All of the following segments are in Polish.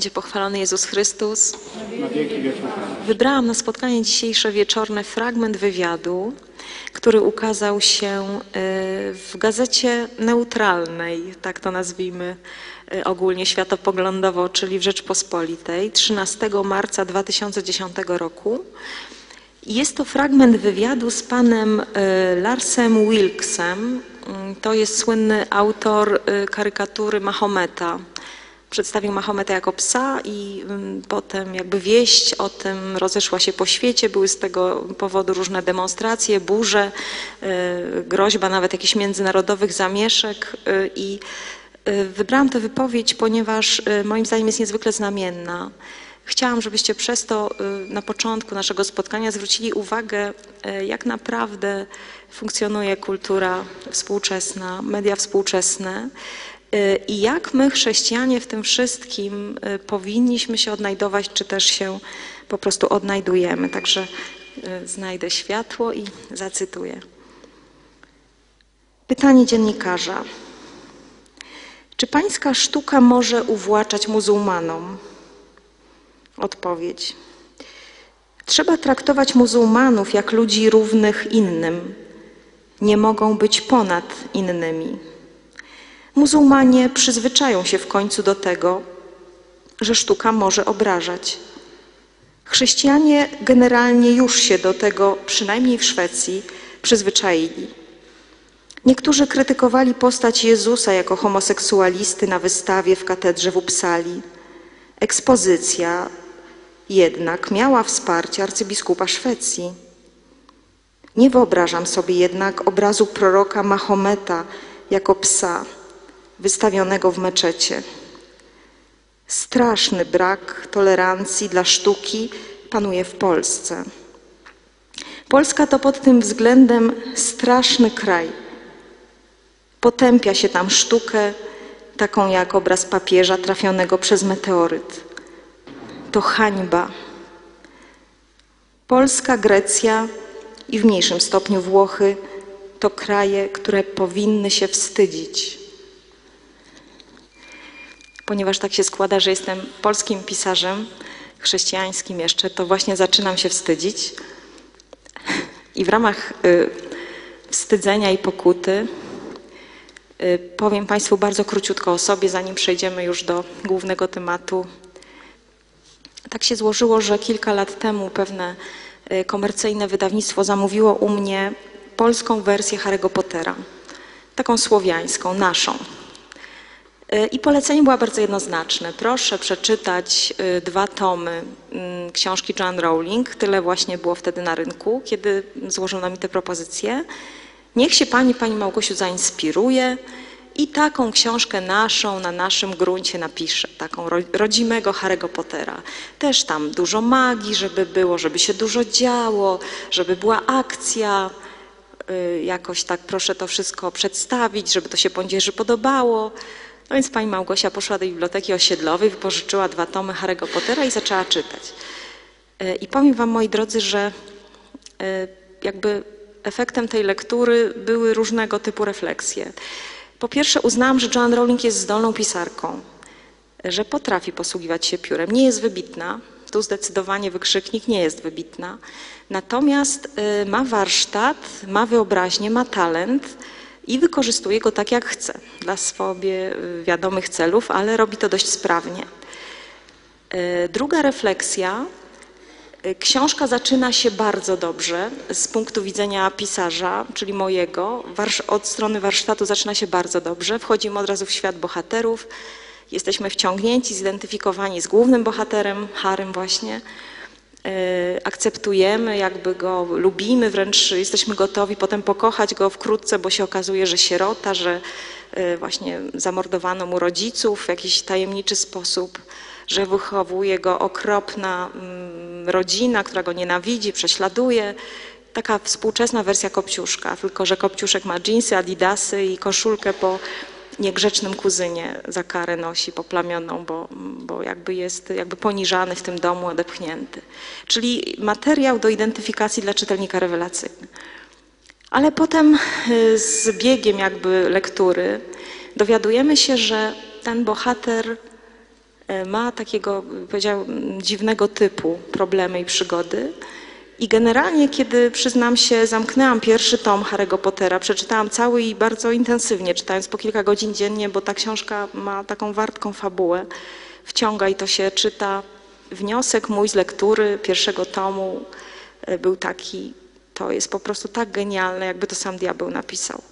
będzie pochwalony Jezus Chrystus. Na wieki wieków. Wybrałam na spotkanie dzisiejsze wieczorne fragment wywiadu, który ukazał się w gazecie neutralnej, tak to nazwijmy ogólnie światopoglądowo, czyli w Rzeczpospolitej, 13 marca 2010 roku. Jest to fragment wywiadu z panem Larsem Wilksem. To jest słynny autor karykatury Mahometa. Przedstawił Mahometa jako psa i potem jakby wieść o tym rozeszła się po świecie. Były z tego powodu różne demonstracje, burze, groźba nawet jakichś międzynarodowych zamieszek. I wybrałam tę wypowiedź, ponieważ moim zdaniem jest niezwykle znamienna. Chciałam, żebyście przez to na początku naszego spotkania zwrócili uwagę, jak naprawdę funkcjonuje kultura współczesna, media współczesne i jak my, chrześcijanie, w tym wszystkim powinniśmy się odnajdować, czy też się po prostu odnajdujemy. Także znajdę światło i zacytuję. Pytanie dziennikarza. Czy pańska sztuka może uwłaczać muzułmanom? Odpowiedź. Trzeba traktować muzułmanów jak ludzi równych innym. Nie mogą być ponad innymi. Muzułmanie przyzwyczają się w końcu do tego, że sztuka może obrażać. Chrześcijanie generalnie już się do tego, przynajmniej w Szwecji, przyzwyczaili. Niektórzy krytykowali postać Jezusa jako homoseksualisty na wystawie w katedrze w Uppsali. Ekspozycja jednak miała wsparcie arcybiskupa Szwecji. Nie wyobrażam sobie jednak obrazu proroka Mahometa jako psa wystawionego w meczecie. Straszny brak tolerancji dla sztuki panuje w Polsce. Polska to pod tym względem straszny kraj. Potępia się tam sztukę, taką jak obraz papieża trafionego przez meteoryt. To hańba. Polska, Grecja i w mniejszym stopniu Włochy to kraje, które powinny się wstydzić. Ponieważ tak się składa, że jestem polskim pisarzem, chrześcijańskim jeszcze, to właśnie zaczynam się wstydzić. I w ramach wstydzenia i pokuty powiem Państwu bardzo króciutko o sobie, zanim przejdziemy już do głównego tematu. Tak się złożyło, że kilka lat temu pewne komercyjne wydawnictwo zamówiło u mnie polską wersję Harry'ego Pottera, taką słowiańską, naszą. I polecenie było bardzo jednoznaczne. Proszę przeczytać 2 tomy książki Joanne Rowling. Tyle właśnie było wtedy na rynku, kiedy złożono mi te propozycje. Niech się Pani Małgosiu zainspiruje i taką książkę naszą, na naszym gruncie napisze, taką rodzimego Harry'ego Pottera. Też tam dużo magii, żeby było, żeby się dużo działo, żeby była akcja. Jakoś tak proszę to wszystko przedstawić, żeby to się młodzieży podobało. No więc pani Małgosia poszła do biblioteki osiedlowej, wypożyczyła 2 tomy Harry'ego Pottera i zaczęła czytać. I powiem wam, moi drodzy, że jakby efektem tej lektury były różnego typu refleksje. Po pierwsze uznałam, że Joanne Rowling jest zdolną pisarką, że potrafi posługiwać się piórem. Nie jest wybitna, tu zdecydowanie wykrzyknik, nie jest wybitna. Natomiast ma warsztat, ma wyobraźnię, ma talent i wykorzystuje go tak jak chce, dla sobie wiadomych celów, ale robi to dość sprawnie. Druga refleksja. Książka zaczyna się bardzo dobrze z punktu widzenia pisarza, czyli mojego. Od strony warsztatu zaczyna się bardzo dobrze. Wchodzimy od razu w świat bohaterów. Jesteśmy wciągnięci, zidentyfikowani z głównym bohaterem, Harrym właśnie. Akceptujemy, jakby go lubimy, wręcz jesteśmy gotowi potem pokochać go wkrótce, bo się okazuje, że sierota, że właśnie zamordowano mu rodziców w jakiś tajemniczy sposób, że wychowuje go okropna rodzina, która go nienawidzi, prześladuje. Taka współczesna wersja Kopciuszka, tylko że Kopciuszek ma dżinsy, adidasy i koszulkę po niegrzecznym kuzynie za karę nosi poplamioną, bo jakby jest poniżany w tym domu, odepchnięty. Czyli materiał do identyfikacji dla czytelnika rewelacyjny. Ale potem z biegiem jakby lektury dowiadujemy się, że ten bohater ma takiego, powiedziałam, dziwnego typu problemy i przygody. I generalnie, kiedy, przyznam się, zamknęłam pierwszy tom Harry'ego Pottera, przeczytałam cały i bardzo intensywnie, czytając po kilka godzin dziennie, bo ta książka ma taką wartką fabułę, wciąga i to się czyta. Wniosek mój z lektury pierwszego tomu był taki, to jest po prostu tak genialne, jakby to sam diabeł napisał.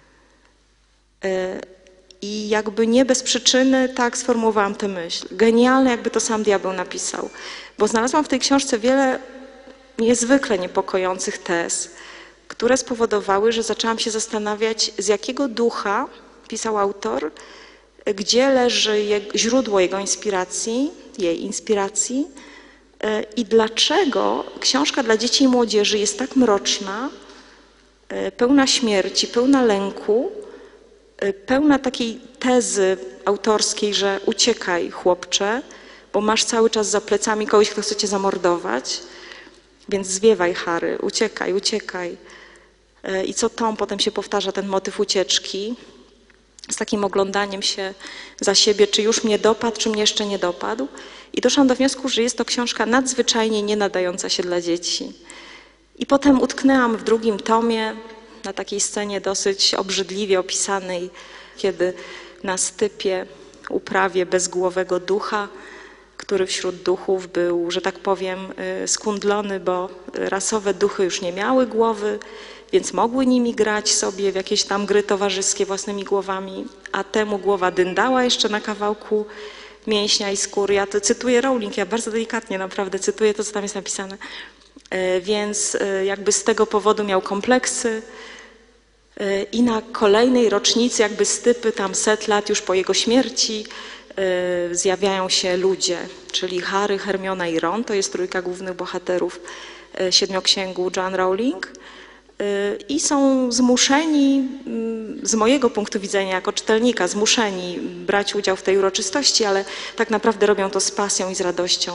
I jakby nie bez przyczyny tak sformułowałam tę myśl. Genialne, jakby to sam diabeł napisał. Bo znalazłam w tej książce wiele niezwykle niepokojących tez, które spowodowały, że zaczęłam się zastanawiać, z jakiego ducha pisał autor, gdzie leży źródło jego inspiracji, jej inspiracji i dlaczego książka dla dzieci i młodzieży jest tak mroczna, pełna śmierci, pełna lęku, pełna takiej tezy autorskiej, że uciekaj, chłopcze, bo masz cały czas za plecami kogoś, kto chce cię zamordować, więc zwiewaj, Harry, uciekaj, uciekaj. I co tom potem się powtarza ten motyw ucieczki, z takim oglądaniem się za siebie, czy już mnie dopadł, czy mnie jeszcze nie dopadł. I doszłam do wniosku, że jest to książka nadzwyczajnie nie nadająca się dla dzieci. I potem utknęłam w drugim tomie na takiej scenie dosyć obrzydliwie opisanej, kiedy na stypie uprawie bezgłowego ducha, który wśród duchów był, że tak powiem, skundlony, bo rasowe duchy już nie miały głowy, więc mogły nimi grać sobie w jakieś tam gry towarzyskie własnymi głowami, a temu głowa dyndała jeszcze na kawałku mięśnia i skóry. Ja to cytuję Rowling, ja bardzo delikatnie naprawdę cytuję to, co tam jest napisane. Więc jakby z tego powodu miał kompleksy i na kolejnej rocznicy jakby stypy, tam 100 lat już po jego śmierci, zjawiają się ludzie, czyli Harry, Hermiona i Ron, to jest trójka głównych bohaterów Siedmioksięgu Joanne Rowling i są zmuszeni, z mojego punktu widzenia jako czytelnika, zmuszeni brać udział w tej uroczystości, ale tak naprawdę robią to z pasją i z radością.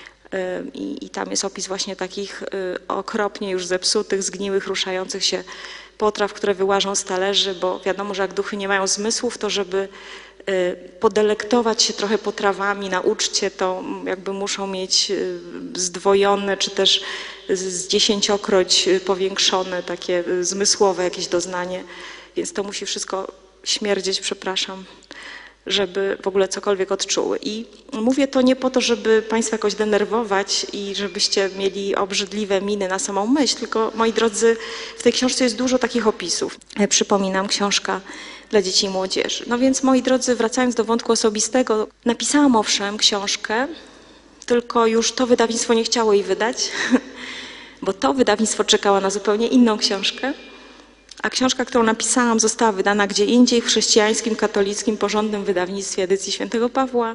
I tam jest opis właśnie takich okropnie już zepsutych, zgniłych, ruszających się potraw, które wyłażą z talerzy, bo wiadomo, że jak duchy nie mają zmysłów, to żeby podelektować się trochę potrawami na uczcie, to jakby muszą mieć zdwojone, czy też z 10-kroć powiększone takie zmysłowe jakieś doznanie, więc to musi wszystko śmierdzieć, przepraszam, żeby w ogóle cokolwiek odczuły. I mówię to nie po to, żeby Państwa jakoś denerwować i żebyście mieli obrzydliwe miny na samą myśl, tylko moi drodzy, w tej książce jest dużo takich opisów. Przypominam, książka dla dzieci i młodzieży. No więc moi drodzy, wracając do wątku osobistego, napisałam owszem książkę, tylko już to wydawnictwo nie chciało jej wydać, bo to wydawnictwo czekało na zupełnie inną książkę. A książka, którą napisałam, została wydana gdzie indziej, w chrześcijańskim, katolickim, porządnym wydawnictwie edycji Świętego Pawła.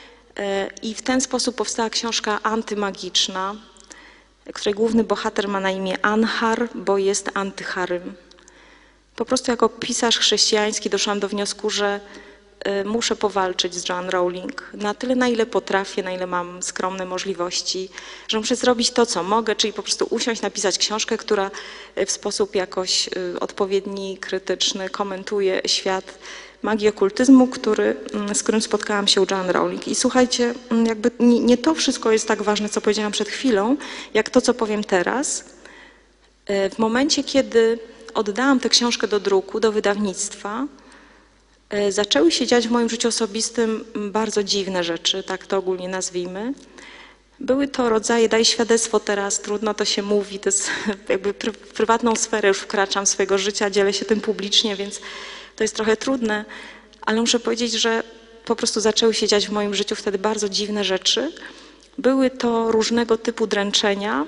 I w ten sposób powstała książka antymagiczna, której główny bohater ma na imię Anhar, bo jest antycharym. Po prostu jako pisarz chrześcijański doszłam do wniosku, że muszę powalczyć z Joanne Rowling na tyle, na ile potrafię, na ile mam skromne możliwości, że muszę zrobić to, co mogę, czyli po prostu usiąść, napisać książkę, która w sposób jakoś odpowiedni, krytyczny komentuje świat magii okultyzmu, z którym spotkałam się u Joanne Rowling. I słuchajcie, jakby nie to wszystko jest tak ważne, co powiedziałam przed chwilą, jak to, co powiem teraz. W momencie, kiedy oddałam tę książkę do druku, do wydawnictwa, zaczęły się dziać w moim życiu osobistym bardzo dziwne rzeczy, tak to ogólnie nazwijmy. Były to rodzaje, daję świadectwo teraz, trudno to się mówi, to jest jakby w prywatną sferę już wkraczam swojego życia, dzielę się tym publicznie, więc to jest trochę trudne, ale muszę powiedzieć, że po prostu zaczęły się dziać w moim życiu wtedy bardzo dziwne rzeczy. Były to różnego typu dręczenia,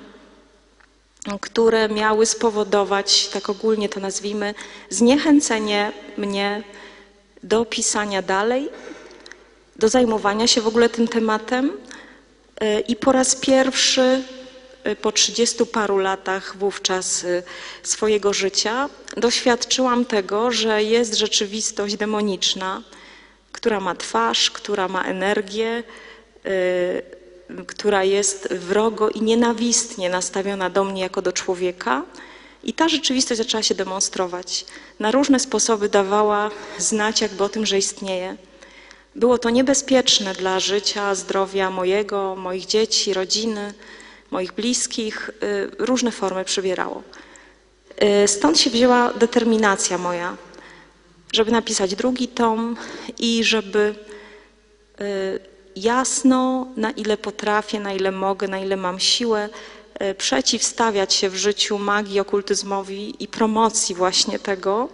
które miały spowodować, tak ogólnie to nazwijmy, zniechęcenie mnie do pisania dalej, do zajmowania się w ogóle tym tematem i po raz pierwszy po 30 paru latach wówczas swojego życia doświadczyłam tego, że jest rzeczywistość demoniczna, która ma twarz, która ma energię, która jest wrogo i nienawistnie nastawiona do mnie jako do człowieka. I ta rzeczywistość zaczęła się demonstrować. Na różne sposoby dawała znać jakby o tym, że istnieje. Było to niebezpieczne dla życia, zdrowia mojego, moich dzieci, rodziny, moich bliskich. Różne formy przybierało. Stąd się wzięła determinacja moja, żeby napisać drugi tom i żeby jasno, na ile potrafię, na ile mogę, na ile mam siłę, przeciwstawiać się w życiu magii, okultyzmowi i promocji właśnie tego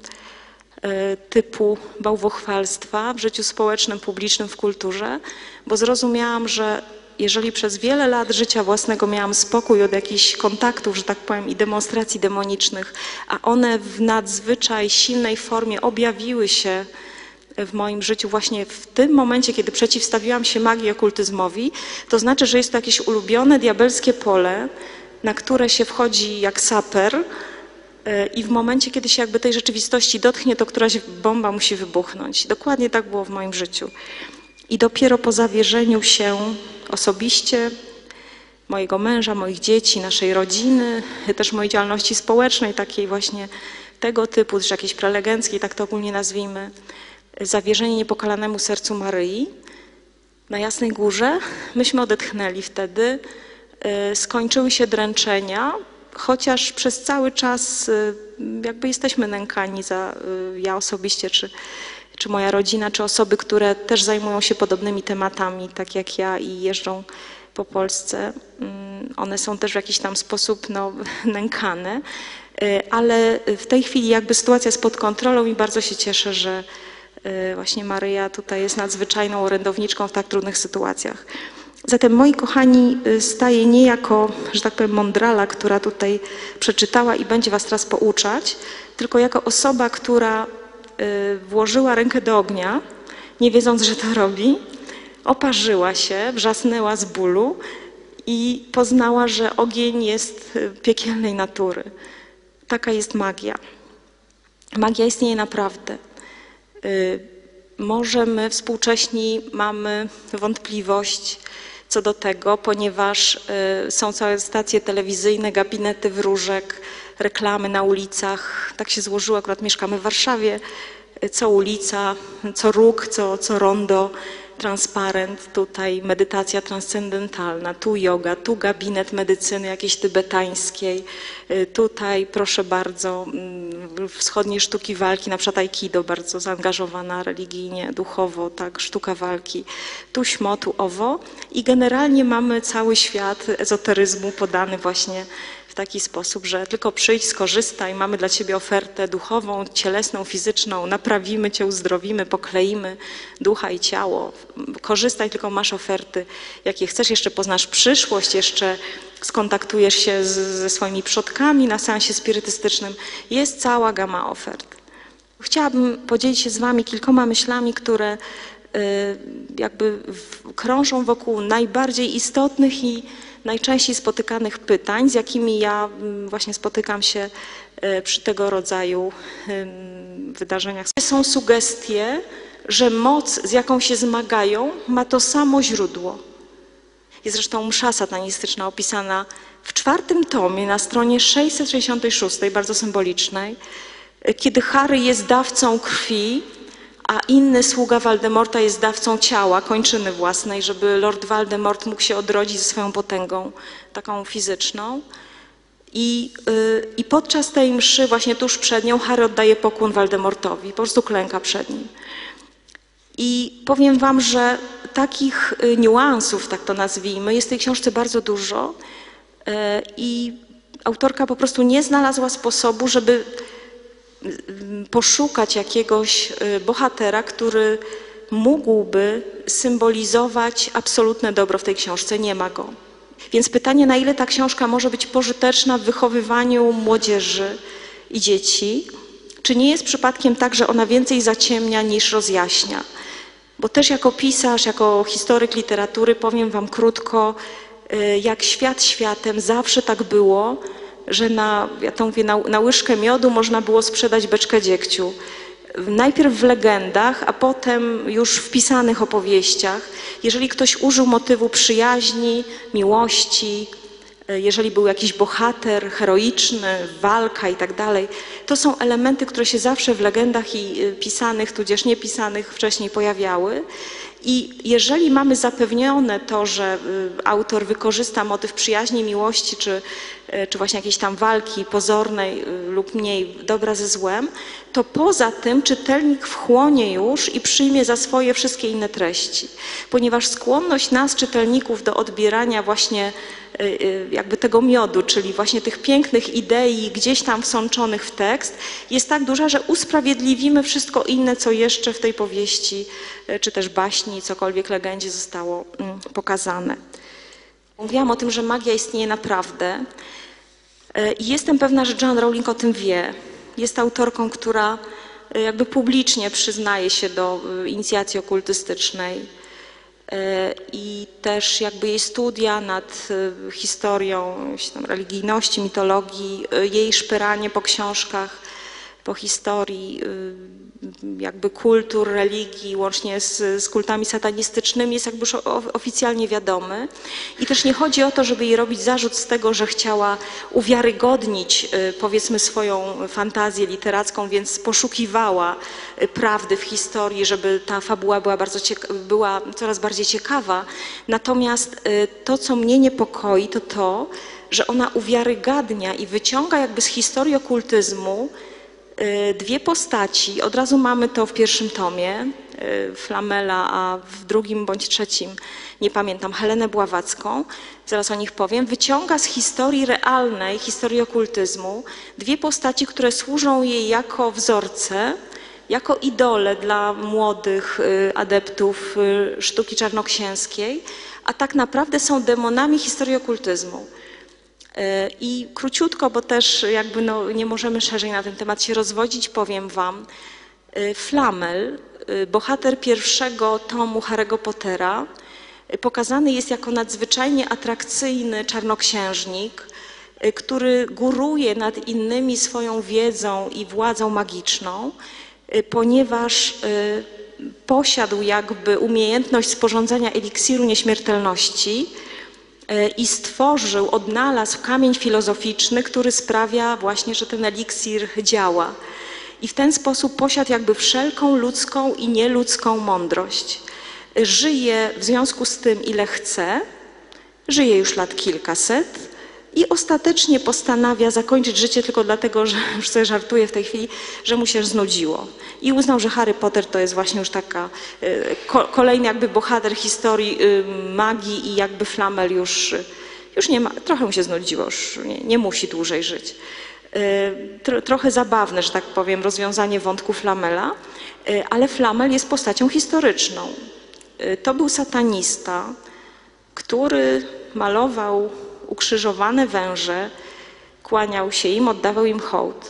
typu bałwochwalstwa w życiu społecznym, publicznym, w kulturze, bo zrozumiałam, że jeżeli przez wiele lat życia własnego miałam spokój od jakichś kontaktów, że tak powiem, i demonstracji demonicznych, a one w nadzwyczaj silnej formie objawiły się w moim życiu właśnie w tym momencie, kiedy przeciwstawiłam się magii i okultyzmowi, to znaczy, że jest to jakieś ulubione diabelskie pole, na które się wchodzi jak saper i w momencie, kiedy się jakby tej rzeczywistości dotknie, to któraś bomba musi wybuchnąć. Dokładnie tak było w moim życiu. I dopiero po zawierzeniu się osobiście mojego męża, moich dzieci, naszej rodziny, też mojej działalności społecznej, takiej właśnie tego typu, też jakiejś prelegenckiej, tak to ogólnie nazwijmy, zawierzenie niepokalanemu sercu Maryi na Jasnej Górze, myśmy odetchnęli wtedy, skończyły się dręczenia, chociaż przez cały czas jakby jesteśmy nękani, ja osobiście, czy moja rodzina, czy osoby, które też zajmują się podobnymi tematami, tak jak ja i jeżdżą po Polsce. One są też w jakiś tam sposób nękane, ale w tej chwili jakby sytuacja jest pod kontrolą i bardzo się cieszę, że właśnie Maryja tutaj jest nadzwyczajną orędowniczką w tak trudnych sytuacjach. Zatem, moi kochani, staję nie jako, że tak powiem, mądrala, która tutaj przeczytała i będzie was teraz pouczać, tylko jako osoba, która włożyła rękę do ognia, nie wiedząc, że to robi, oparzyła się, wrzasnęła z bólu i poznała, że ogień jest piekielnej natury. Taka jest magia. Magia istnieje naprawdę. Może my współcześni mamy wątpliwość co do tego, ponieważ są całe stacje telewizyjne, gabinety wróżek, reklamy na ulicach. Tak się złożyło, akurat mieszkamy w Warszawie. Co ulica, co róg, co rondo, transparent, tutaj medytacja transcendentalna, tu yoga, tu gabinet medycyny jakiejś tybetańskiej, tutaj proszę bardzo wschodnie sztuki walki, na przykład aikido, bardzo zaangażowana religijnie, duchowo, tak, sztuka walki, tu śmo, tu owo i generalnie mamy cały świat ezoteryzmu podany właśnie w taki sposób, że tylko przyjdź, skorzystaj, mamy dla ciebie ofertę duchową, cielesną, fizyczną, naprawimy cię, uzdrowimy, pokleimy ducha i ciało. Korzystaj, tylko masz oferty, jakie chcesz, jeszcze poznasz przyszłość, jeszcze skontaktujesz się ze swoimi przodkami na seansie spirytystycznym. Jest cała gama ofert. Chciałabym podzielić się z wami kilkoma myślami, które jakby krążą wokół najbardziej istotnych i najczęściej spotykanych pytań, z jakimi ja właśnie spotykam się przy tego rodzaju wydarzeniach. Są sugestie, że moc, z jaką się zmagają, ma to samo źródło. Jest zresztą msza satanistyczna opisana w 4. tomie na stronie 666, bardzo symbolicznej, kiedy Harry jest dawcą krwi, a inny sługa Voldemorta jest dawcą ciała, kończyny własnej, żeby Lord Voldemort mógł się odrodzić ze swoją potęgą, taką fizyczną. I podczas tej mszy, właśnie tuż przed nią, Harry oddaje pokłon Voldemortowi, po prostu klęka przed nim. I powiem wam, że takich niuansów, tak to nazwijmy, jest w tej książce bardzo dużo i autorka po prostu nie znalazła sposobu, żeby poszukać jakiegoś bohatera, który mógłby symbolizować absolutne dobro w tej książce. Nie ma go. Więc pytanie, na ile ta książka może być pożyteczna w wychowywaniu młodzieży i dzieci, czy nie jest przypadkiem tak, że ona więcej zaciemnia niż rozjaśnia? Bo też jako pisarz, jako historyk literatury powiem wam krótko, jak świat światem, zawsze tak było, że ja to mówię, na łyżkę miodu można było sprzedać beczkę dziegciu. Najpierw w legendach, a potem już w pisanych opowieściach. Jeżeli ktoś użył motywu przyjaźni, miłości, jeżeli był jakiś bohater heroiczny, walka i tak dalej, to są elementy, które się zawsze w legendach i pisanych, tudzież niepisanych wcześniej pojawiały. I jeżeli mamy zapewnione to, że autor wykorzysta motyw przyjaźni, miłości, czy właśnie jakiejś tam walki pozornej lub mniej, dobra ze złem, to poza tym czytelnik wchłonie już i przyjmie za swoje wszystkie inne treści. Ponieważ skłonność nas, czytelników, do odbierania właśnie jakby tego miodu, czyli właśnie tych pięknych idei gdzieś tam wsączonych w tekst, jest tak duża, że usprawiedliwimy wszystko inne, co jeszcze w tej powieści, czy też baśni, cokolwiek legendzie zostało pokazane. Mówiłam o tym, że magia istnieje naprawdę i jestem pewna, że Joanne Rowling o tym wie. Jest autorką, która jakby publicznie przyznaje się do inicjacji okultystycznej. I też jakby jej studia nad historią religijności, mitologii, jej szperanie po książkach, po historii jakby kultur, religii, łącznie z kultami satanistycznymi, jest jakby już oficjalnie wiadomy. I też nie chodzi o to, żeby jej robić zarzut z tego, że chciała uwiarygodnić, powiedzmy, swoją fantazję literacką, więc poszukiwała prawdy w historii, żeby ta fabuła była coraz bardziej ciekawa. Natomiast to, co mnie niepokoi, to to, że ona uwiarygadnia i wyciąga jakby z historii okultyzmu dwie postaci. Od razu mamy to w pierwszym tomie, Flamela, a w drugim bądź trzecim, nie pamiętam, Helenę Bławacką, zaraz o nich powiem, wyciąga z historii realnej, historii okultyzmu, dwie postaci, które służą jej jako wzorce, jako idole dla młodych adeptów sztuki czarnoksięskiej, a tak naprawdę są demonami historii okultyzmu. I króciutko, bo też jakby nie możemy szerzej na ten temat się rozwodzić, powiem wam, Flamel, bohater pierwszego tomu Harry'ego Pottera, pokazany jest jako nadzwyczajnie atrakcyjny czarnoksiężnik, który góruje nad innymi swoją wiedzą i władzą magiczną, ponieważ posiadł jakby umiejętność sporządzania eliksiru nieśmiertelności i odnalazł kamień filozoficzny, który sprawia właśnie, że ten eliksir działa. I w ten sposób posiadł jakby wszelką ludzką i nieludzką mądrość. Żyje w związku z tym, ile chce, żyje już lat kilkaset i ostatecznie postanawia zakończyć życie tylko dlatego, że już sobie żartuję w tej chwili, że mu się znudziło. I uznał, że Harry Potter to jest właśnie już taka kolejny jakby bohater historii magii i jakby Flamel już nie ma, trochę mu się znudziło, już nie musi dłużej żyć. Trochę zabawne, że tak powiem, rozwiązanie wątku Flamela, ale Flamel jest postacią historyczną. To był satanista, który malował ukrzyżowane węże, kłaniał się im, oddawał im hołd.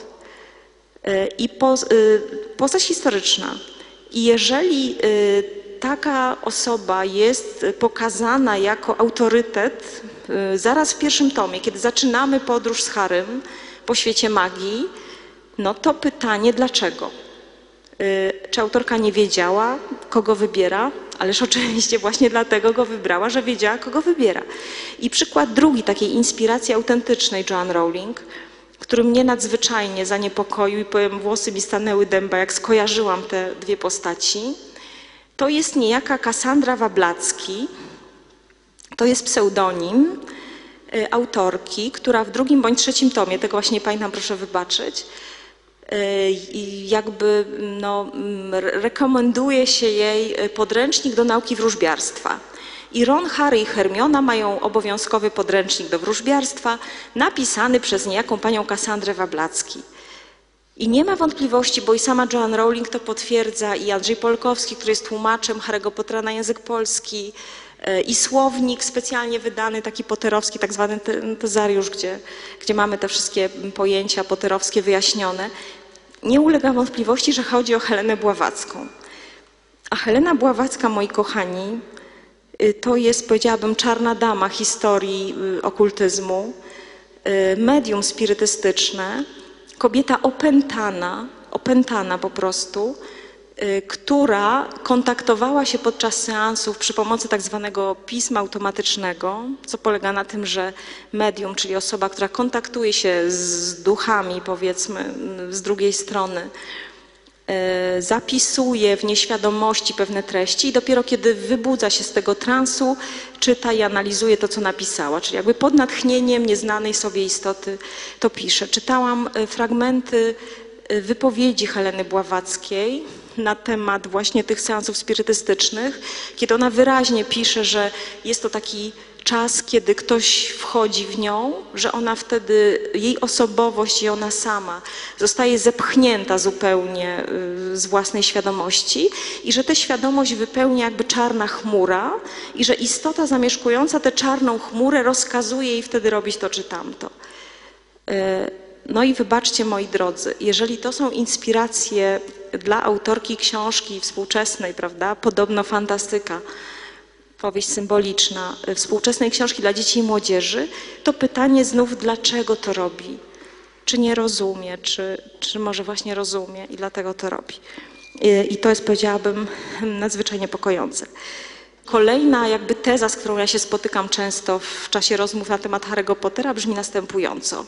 I postać historyczna. I jeżeli taka osoba jest pokazana jako autorytet, zaraz w pierwszym tomie, kiedy zaczynamy podróż z Harrym po świecie magii, no to pytanie dlaczego? Czy autorka nie wiedziała, kogo wybiera? Ależ oczywiście właśnie dlatego go wybrała, że wiedziała, kogo wybiera. I przykład drugi takiej inspiracji autentycznej Joanne Rowling, który mnie nadzwyczajnie zaniepokoił i powiem, włosy mi stanęły dęba, jak skojarzyłam te dwie postaci, to jest niejaka Kassandra Wablacki. To jest pseudonim autorki, która w drugim bądź trzecim tomie, tego właśnie nie pamiętam, proszę wybaczyć, jakby rekomenduje się jej podręcznik do nauki wróżbiarstwa. I Ron, Harry i Hermiona mają obowiązkowy podręcznik do wróżbiarstwa napisany przez niejaką panią Kassandrę Wablacki. I nie ma wątpliwości, bo i sama Joanne Rowling to potwierdza, i Andrzej Polkowski, który jest tłumaczem Harry'ego Pottera na język polski, i słownik specjalnie wydany, taki potterowski, tak zwany tezariusz, gdzie mamy te wszystkie pojęcia potterowskie wyjaśnione. Nie ulega wątpliwości, że chodzi o Helenę Bławacką. A Helena Bławacka, moi kochani, to jest, powiedziałabym, czarna dama historii okultyzmu, medium spirytystyczne, kobieta opętana po prostu, która kontaktowała się podczas seansów przy pomocy tak zwanego pisma automatycznego, co polega na tym, że medium, czyli osoba, która kontaktuje się z duchami, powiedzmy, z drugiej strony, zapisuje w nieświadomości pewne treści i dopiero kiedy wybudza się z tego transu, czyta i analizuje to, co napisała. Czyli jakby pod natchnieniem nieznanej sobie istoty to pisze. Czytałam fragmenty wypowiedzi Heleny Bławackiej na temat właśnie tych seansów spirytystycznych, kiedy ona wyraźnie pisze, że jest to taki czas, kiedy ktoś wchodzi w nią, że ona wtedy, jej osobowość i ona sama zostaje zepchnięta zupełnie z własnej świadomości i że tę świadomość wypełnia jakby czarna chmura i że istota zamieszkująca tę czarną chmurę rozkazuje jej wtedy robić to czy tamto. No i wybaczcie, moi drodzy, jeżeli to są inspiracje dla autorki książki współczesnej, prawda, podobno fantastyka, powieść symboliczna, współczesnej książki dla dzieci i młodzieży, to pytanie znów, dlaczego to robi? Czy nie rozumie, czy może właśnie rozumie i dlatego to robi? I to jest, powiedziałabym, nadzwyczaj niepokojące. Kolejna jakby teza, z którą ja się spotykam często w czasie rozmów na temat Harry'ego Pottera, brzmi następująco.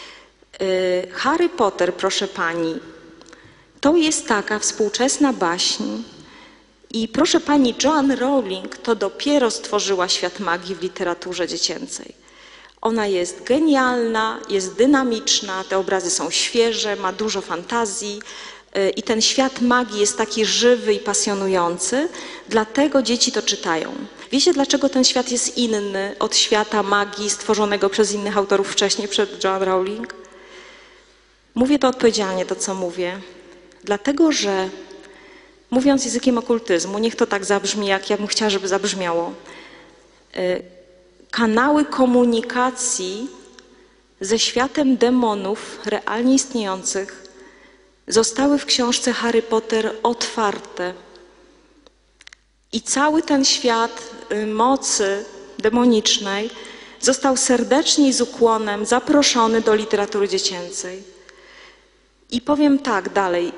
Harry Potter, proszę pani, to jest taka współczesna baśń i proszę pani, Joanne Rowling to dopiero stworzyła świat magii w literaturze dziecięcej. Ona jest genialna, jest dynamiczna, te obrazy są świeże, ma dużo fantazji i ten świat magii jest taki żywy i pasjonujący, dlatego dzieci to czytają. Wiecie, dlaczego ten świat jest inny od świata magii stworzonego przez innych autorów wcześniej, przed Joanne Rowling? Mówię to odpowiedzialnie, to co mówię, dlatego że mówiąc językiem okultyzmu, niech to tak zabrzmi, jak ja bym chciała, żeby zabrzmiało, kanały komunikacji ze światem demonów realnie istniejących zostały w książce Harry Potter otwarte. I cały ten świat mocy demonicznej został serdecznie i z ukłonem zaproszony do literatury dziecięcej. I powiem tak dalej.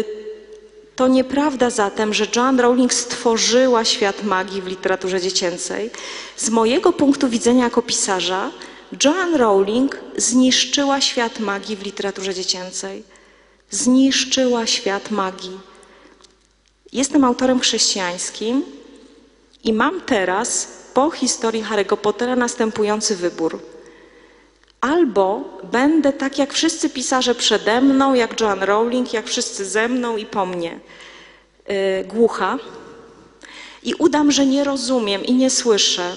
To nieprawda zatem, że Joanne Rowling stworzyła świat magii w literaturze dziecięcej. Z mojego punktu widzenia jako pisarza, Joanne Rowling zniszczyła świat magii w literaturze dziecięcej. Zniszczyła świat magii. Jestem autorem chrześcijańskim i mam teraz po historii Harry'ego Pottera następujący wybór. Albo będę tak jak wszyscy pisarze przede mną, jak Joanne Rowling, jak wszyscy ze mną i po mnie, głucha i udam, że nie rozumiem i nie słyszę,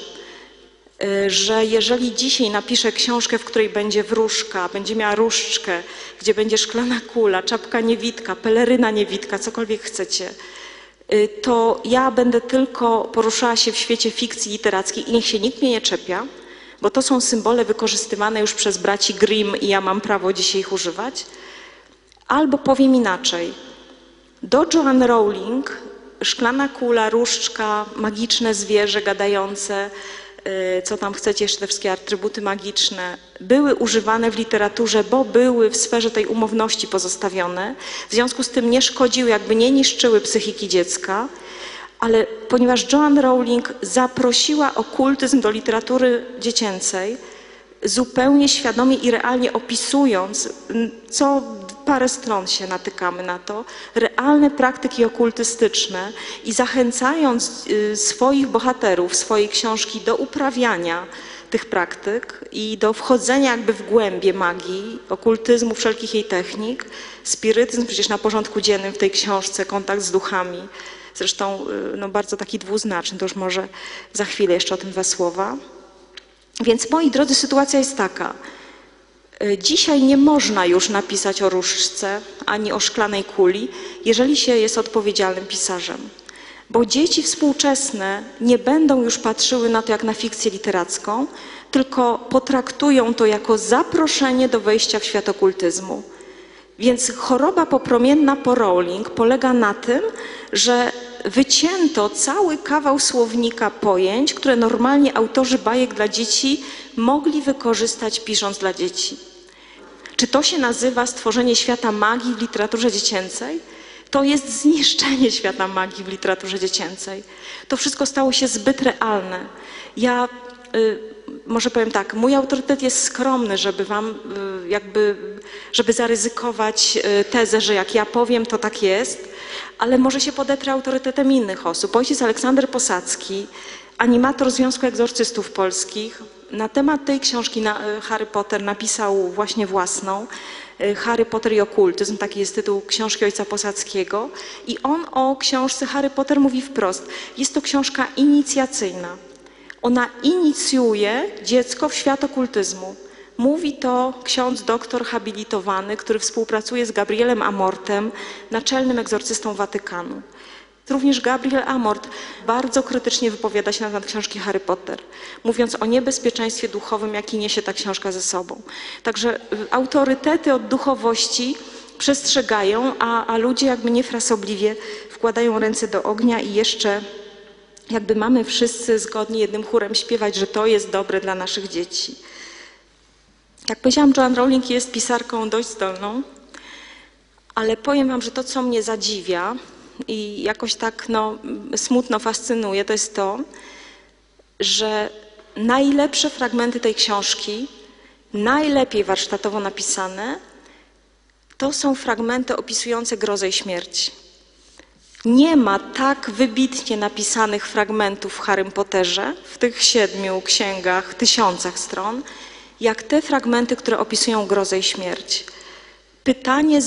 że jeżeli dzisiaj napiszę książkę, w której będzie wróżka, będzie miała różdżkę, gdzie będzie szklana kula, czapka niewidka, peleryna niewidka, cokolwiek chcecie, to ja będę tylko poruszała się w świecie fikcji literackiej i niech się nikt mnie nie czepia, bo to są symbole wykorzystywane już przez braci Grimm i ja mam prawo dzisiaj ich używać. Albo powiem inaczej. Do Joanne Rowling szklana kula, różdżka, magiczne zwierzę gadające, co tam chcecie, jeszcze te wszystkie atrybuty magiczne, były używane w literaturze, bo były w sferze tej umowności pozostawione. W związku z tym nie szkodziły, jakby nie niszczyły psychiki dziecka. Ale ponieważ Joanne Rowling zaprosiła okultyzm do literatury dziecięcej, zupełnie świadomie i realnie opisując, co parę stron się natykamy na to, realne praktyki okultystyczne i zachęcając swoich bohaterów, swojej książki do uprawiania tych praktyk i do wchodzenia jakby w głębie magii, okultyzmu, wszelkich jej technik, spirytyzm przecież na porządku dziennym w tej książce, kontakt z duchami, zresztą no, bardzo taki dwuznaczny, to już może za chwilę jeszcze o tym dwa słowa. Więc moi drodzy, sytuacja jest taka. Dzisiaj nie można już napisać o różdżce ani o szklanej kuli, jeżeli się jest odpowiedzialnym pisarzem. Bo dzieci współczesne nie będą już patrzyły na to jak na fikcję literacką, tylko potraktują to jako zaproszenie do wejścia w świat okultyzmu. Więc choroba popromienna po Rowling polega na tym, że wycięto cały kawał słownika pojęć, które normalnie autorzy bajek dla dzieci mogli wykorzystać pisząc dla dzieci. Czy to się nazywa stworzenie świata magii w literaturze dziecięcej? To jest zniszczenie świata magii w literaturze dziecięcej. To wszystko stało się zbyt realne. Ja może powiem tak, mój autorytet jest skromny, żeby wam żeby zaryzykować tezę, że jak ja powiem, to tak jest, ale może się podetrę autorytetem innych osób. Ojciec Aleksander Posadzki, animator Związku Egzorcystów Polskich, na temat tej książki Harry Potter napisał właśnie własną, Harry Potter i okultyzm, taki jest tytuł książki ojca Posadzkiego i on o książce Harry Potter mówi wprost, jest to książka inicjacyjna. Ona inicjuje dziecko w świat okultyzmu. Mówi to ksiądz doktor habilitowany, który współpracuje z Gabrielem Amortem, naczelnym egzorcystą Watykanu. Również Gabriel Amort bardzo krytycznie wypowiada się na temat książki Harry Potter, mówiąc o niebezpieczeństwie duchowym, jaki niesie ta książka ze sobą. Także autorytety od duchowości przestrzegają, a ludzie jakby niefrasobliwie wkładają ręce do ognia i jeszcze jakby mamy wszyscy zgodnie jednym chórem śpiewać, że to jest dobre dla naszych dzieci. Jak powiedziałam, Joanne Rowling jest pisarką dość zdolną, ale powiem wam, że to, co mnie zadziwia i jakoś tak smutno fascynuje, to jest to, że najlepsze fragmenty tej książki, najlepiej warsztatowo napisane, to są fragmenty opisujące grozę i śmierć. Nie ma tak wybitnie napisanych fragmentów w Harrym Potterze, w tych 7 księgach, 1000 stron, jak te fragmenty, które opisują grozę i śmierć. Pytanie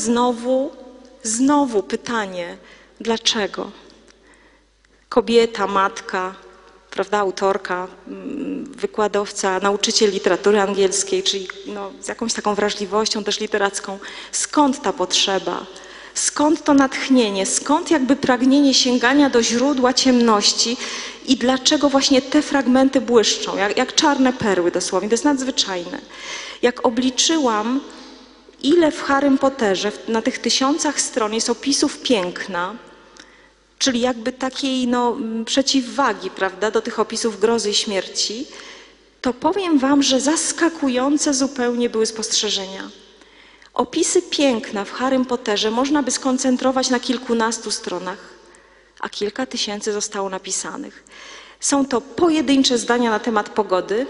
znowu pytanie, dlaczego? Kobieta, matka, prawda, autorka, wykładowca, nauczyciel literatury angielskiej, czyli z jakąś taką wrażliwością też literacką. Skąd ta potrzeba? Skąd to natchnienie? Skąd jakby pragnienie sięgania do źródła ciemności i dlaczego właśnie te fragmenty błyszczą, jak czarne perły dosłownie. To jest nadzwyczajne. Jak obliczyłam, ile w Harrym Potterze na tych 1000 stron jest opisów piękna, czyli jakby takiej przeciwwagi, prawda, do tych opisów grozy i śmierci, to powiem wam, że zaskakujące zupełnie były spostrzeżenia. Opisy piękna w Harrym Potterze można by skoncentrować na kilkunastu stronach, a kilka tysięcy zostało napisanych. Są to pojedyncze zdania na temat pogody,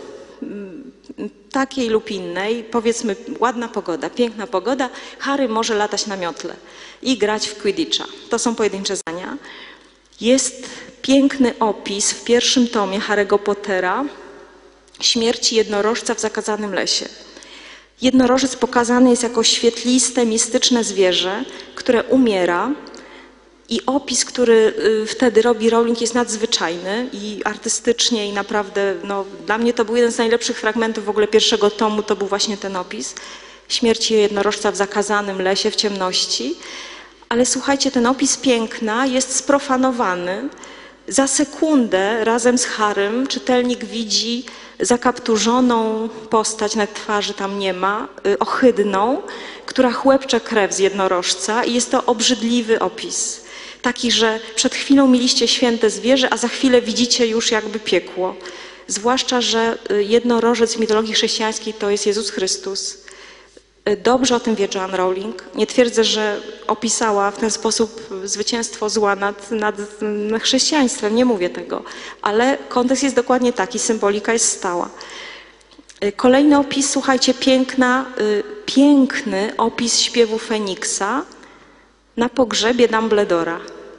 takiej lub innej, powiedzmy ładna pogoda, piękna pogoda, Harry może latać na miotle i grać w Quidditcha. To są pojedyncze zdania. Jest piękny opis w pierwszym tomie Harry'ego Pottera śmierci jednorożca w zakazanym lesie. Jednorożec pokazany jest jako świetliste, mistyczne zwierzę, które umiera i opis, który wtedy robi Rowling, jest nadzwyczajny i artystycznie i naprawdę, dla mnie to był jeden z najlepszych fragmentów w ogóle pierwszego tomu, to był właśnie ten opis śmierci jednorożca w zakazanym lesie, w ciemności. Ale słuchajcie, ten opis piękna jest sprofanowany. Za sekundę razem z Harrym czytelnik widzi zakapturzoną postać, nawet twarzy tam nie ma, ohydną, która chłepcze krew z jednorożca i jest to obrzydliwy opis. Taki, że przed chwilą mieliście święte zwierzę, a za chwilę widzicie już jakby piekło. Zwłaszcza, że jednorożec w mitologii chrześcijańskiej to jest Jezus Chrystus. Dobrze o tym wie Joanne Rowling. Nie twierdzę, że opisała w ten sposób zwycięstwo zła nad chrześcijaństwem, nie mówię tego. Ale kontekst jest dokładnie taki, symbolika jest stała. Kolejny opis, słuchajcie, piękny opis śpiewu Feniksa na pogrzebie Dumbledora.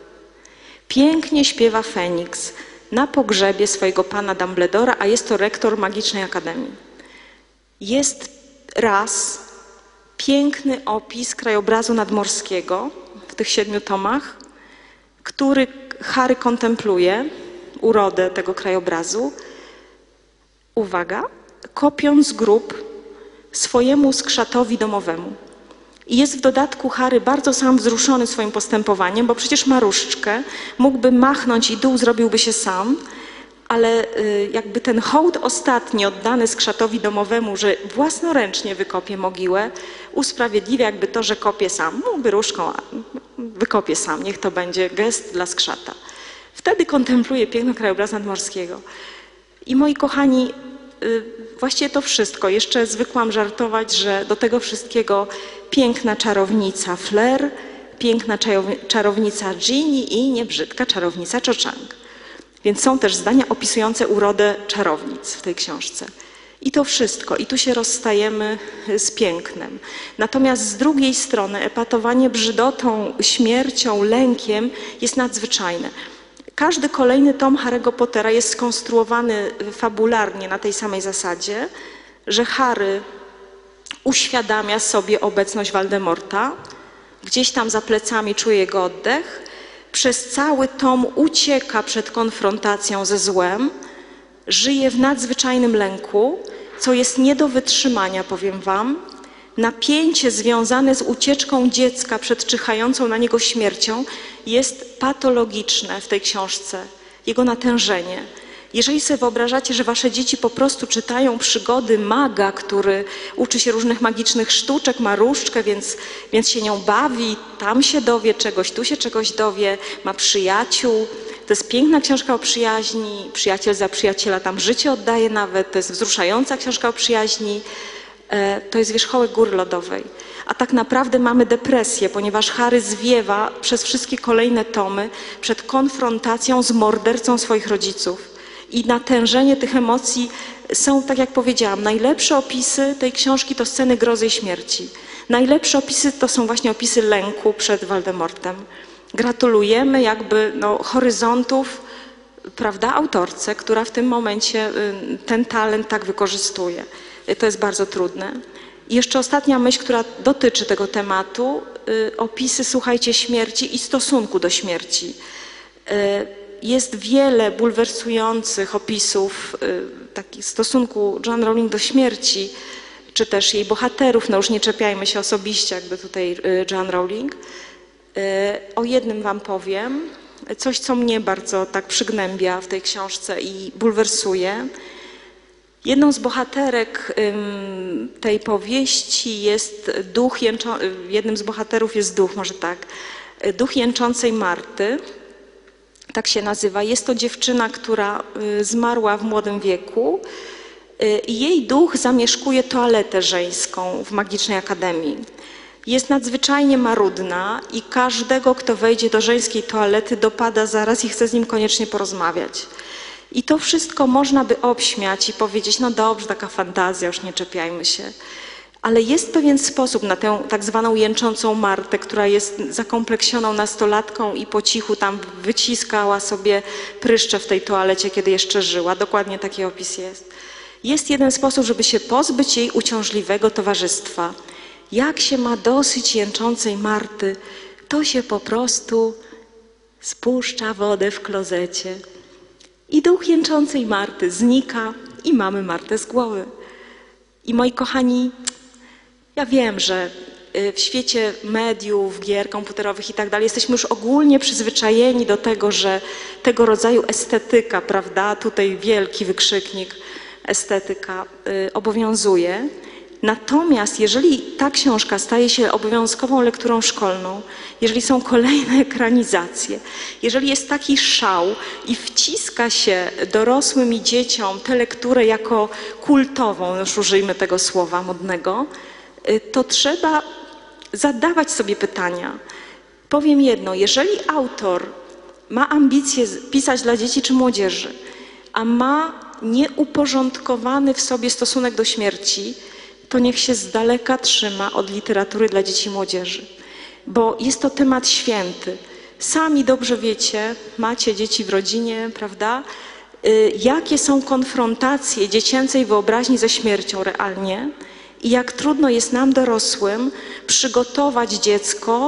Pięknie śpiewa Feniks na pogrzebie swojego pana Dumbledora, a jest to rektor Magicznej Akademii. Jest raz piękny opis krajobrazu nadmorskiego w tych 7 tomach, który Harry kontempluje, urodę tego krajobrazu. Uwaga, kopiąc grób swojemu skrzatowi domowemu. I jest w dodatku Harry bardzo sam wzruszony swoim postępowaniem, bo przecież ma różdżkę, mógłby machnąć i dół zrobiłby się sam, ale jakby ten hołd ostatni oddany skrzatowi domowemu, że własnoręcznie wykopie mogiłę, usprawiedliwia jakby to, że kopie sam. Mógłby różdżką, a wykopie sam, niech to będzie gest dla skrzata. Wtedy kontempluje piękno krajobrazu nadmorskiego. I moi kochani, właściwie to wszystko. Jeszcze zwykłam żartować, że do tego wszystkiego piękna czarownica Flair, piękna czarownica Ginny i niebrzydka czarownica Cho Chang. Więc są też zdania opisujące urodę czarownic w tej książce. I to wszystko. I tu się rozstajemy z pięknem. Natomiast z drugiej strony epatowanie brzydotą, śmiercią, lękiem jest nadzwyczajne. Każdy kolejny tom Harry'ego Pottera jest skonstruowany fabularnie na tej samej zasadzie, że Harry uświadamia sobie obecność Voldemorta, gdzieś tam za plecami czuje jego oddech, przez cały tom ucieka przed konfrontacją ze złem, żyje w nadzwyczajnym lęku, co jest nie do wytrzymania, powiem wam. Napięcie związane z ucieczką dziecka przed czyhającą na niego śmiercią jest patologiczne w tej książce, jego natężenie. Jeżeli sobie wyobrażacie, że wasze dzieci po prostu czytają przygody maga, który uczy się różnych magicznych sztuczek, ma różdżkę, więc się nią bawi, tam się dowie czegoś, tu się czegoś dowie, ma przyjaciół. To jest piękna książka o przyjaźni, przyjaciel za przyjaciela tam życie oddaje nawet, to jest wzruszająca książka o przyjaźni, to jest wierzchołek góry lodowej. A tak naprawdę mamy depresję, ponieważ Harry zwiewa przez wszystkie kolejne tomy przed konfrontacją z mordercą swoich rodziców. I natężenie tych emocji są, tak jak powiedziałam, najlepsze opisy tej książki to sceny grozy i śmierci. Najlepsze opisy to są właśnie opisy lęku przed Voldemortem. Gratulujemy jakby horyzontów, prawda, autorce, która w tym momencie ten talent tak wykorzystuje. To jest bardzo trudne. I jeszcze ostatnia myśl, która dotyczy tego tematu, opisy, słuchajcie, śmierci i stosunku do śmierci. Jest wiele bulwersujących opisów takich stosunku Joanne Rowling do śmierci, czy też jej bohaterów. No już nie czepiajmy się osobiście jakby tutaj Joanne Rowling. O jednym wam powiem, coś co mnie bardzo tak przygnębia w tej książce i bulwersuje. Jedną z bohaterek tej powieści jest duch, jednym z bohaterów jest duch, może tak, duch jęczącej Marty. Tak się nazywa. Jest to dziewczyna, która zmarła w młodym wieku i jej duch zamieszkuje toaletę żeńską w Magicznej Akademii. Jest nadzwyczajnie marudna i każdego, kto wejdzie do żeńskiej toalety, dopada zaraz i chce z nim koniecznie porozmawiać. I to wszystko można by obśmiać i powiedzieć, no dobrze, taka fantazja, już nie czepiajmy się. Ale jest pewien sposób na tę tak zwaną jęczącą Martę, która jest zakompleksioną nastolatką i po cichu tam wyciskała sobie pryszcze w tej toalecie, kiedy jeszcze żyła. Dokładnie taki opis jest. Jest jeden sposób, żeby się pozbyć jej uciążliwego towarzystwa. Jak się ma dosyć jęczącej Marty, to się po prostu spuszcza wodę w klozecie. I duch jęczącej Marty znika i mamy Martę z głowy. I moi kochani, ja wiem, że w świecie mediów, gier komputerowych i tak dalej jesteśmy już ogólnie przyzwyczajeni do tego, że tego rodzaju estetyka, prawda, tutaj wielki wykrzyknik, estetyka obowiązuje. Natomiast jeżeli ta książka staje się obowiązkową lekturą szkolną, jeżeli są kolejne ekranizacje, jeżeli jest taki szał i wciska się dorosłym i dzieciom tę lekturę jako kultową, już użyjmy tego słowa modnego, to trzeba zadawać sobie pytania. Powiem jedno, jeżeli autor ma ambicje pisać dla dzieci czy młodzieży, a ma nieuporządkowany w sobie stosunek do śmierci, to niech się z daleka trzyma od literatury dla dzieci i młodzieży. Bo jest to temat święty. Sami dobrze wiecie, macie dzieci w rodzinie, prawda? Jakie są konfrontacje dziecięcej wyobraźni ze śmiercią realnie i jak trudno jest nam dorosłym przygotować dziecko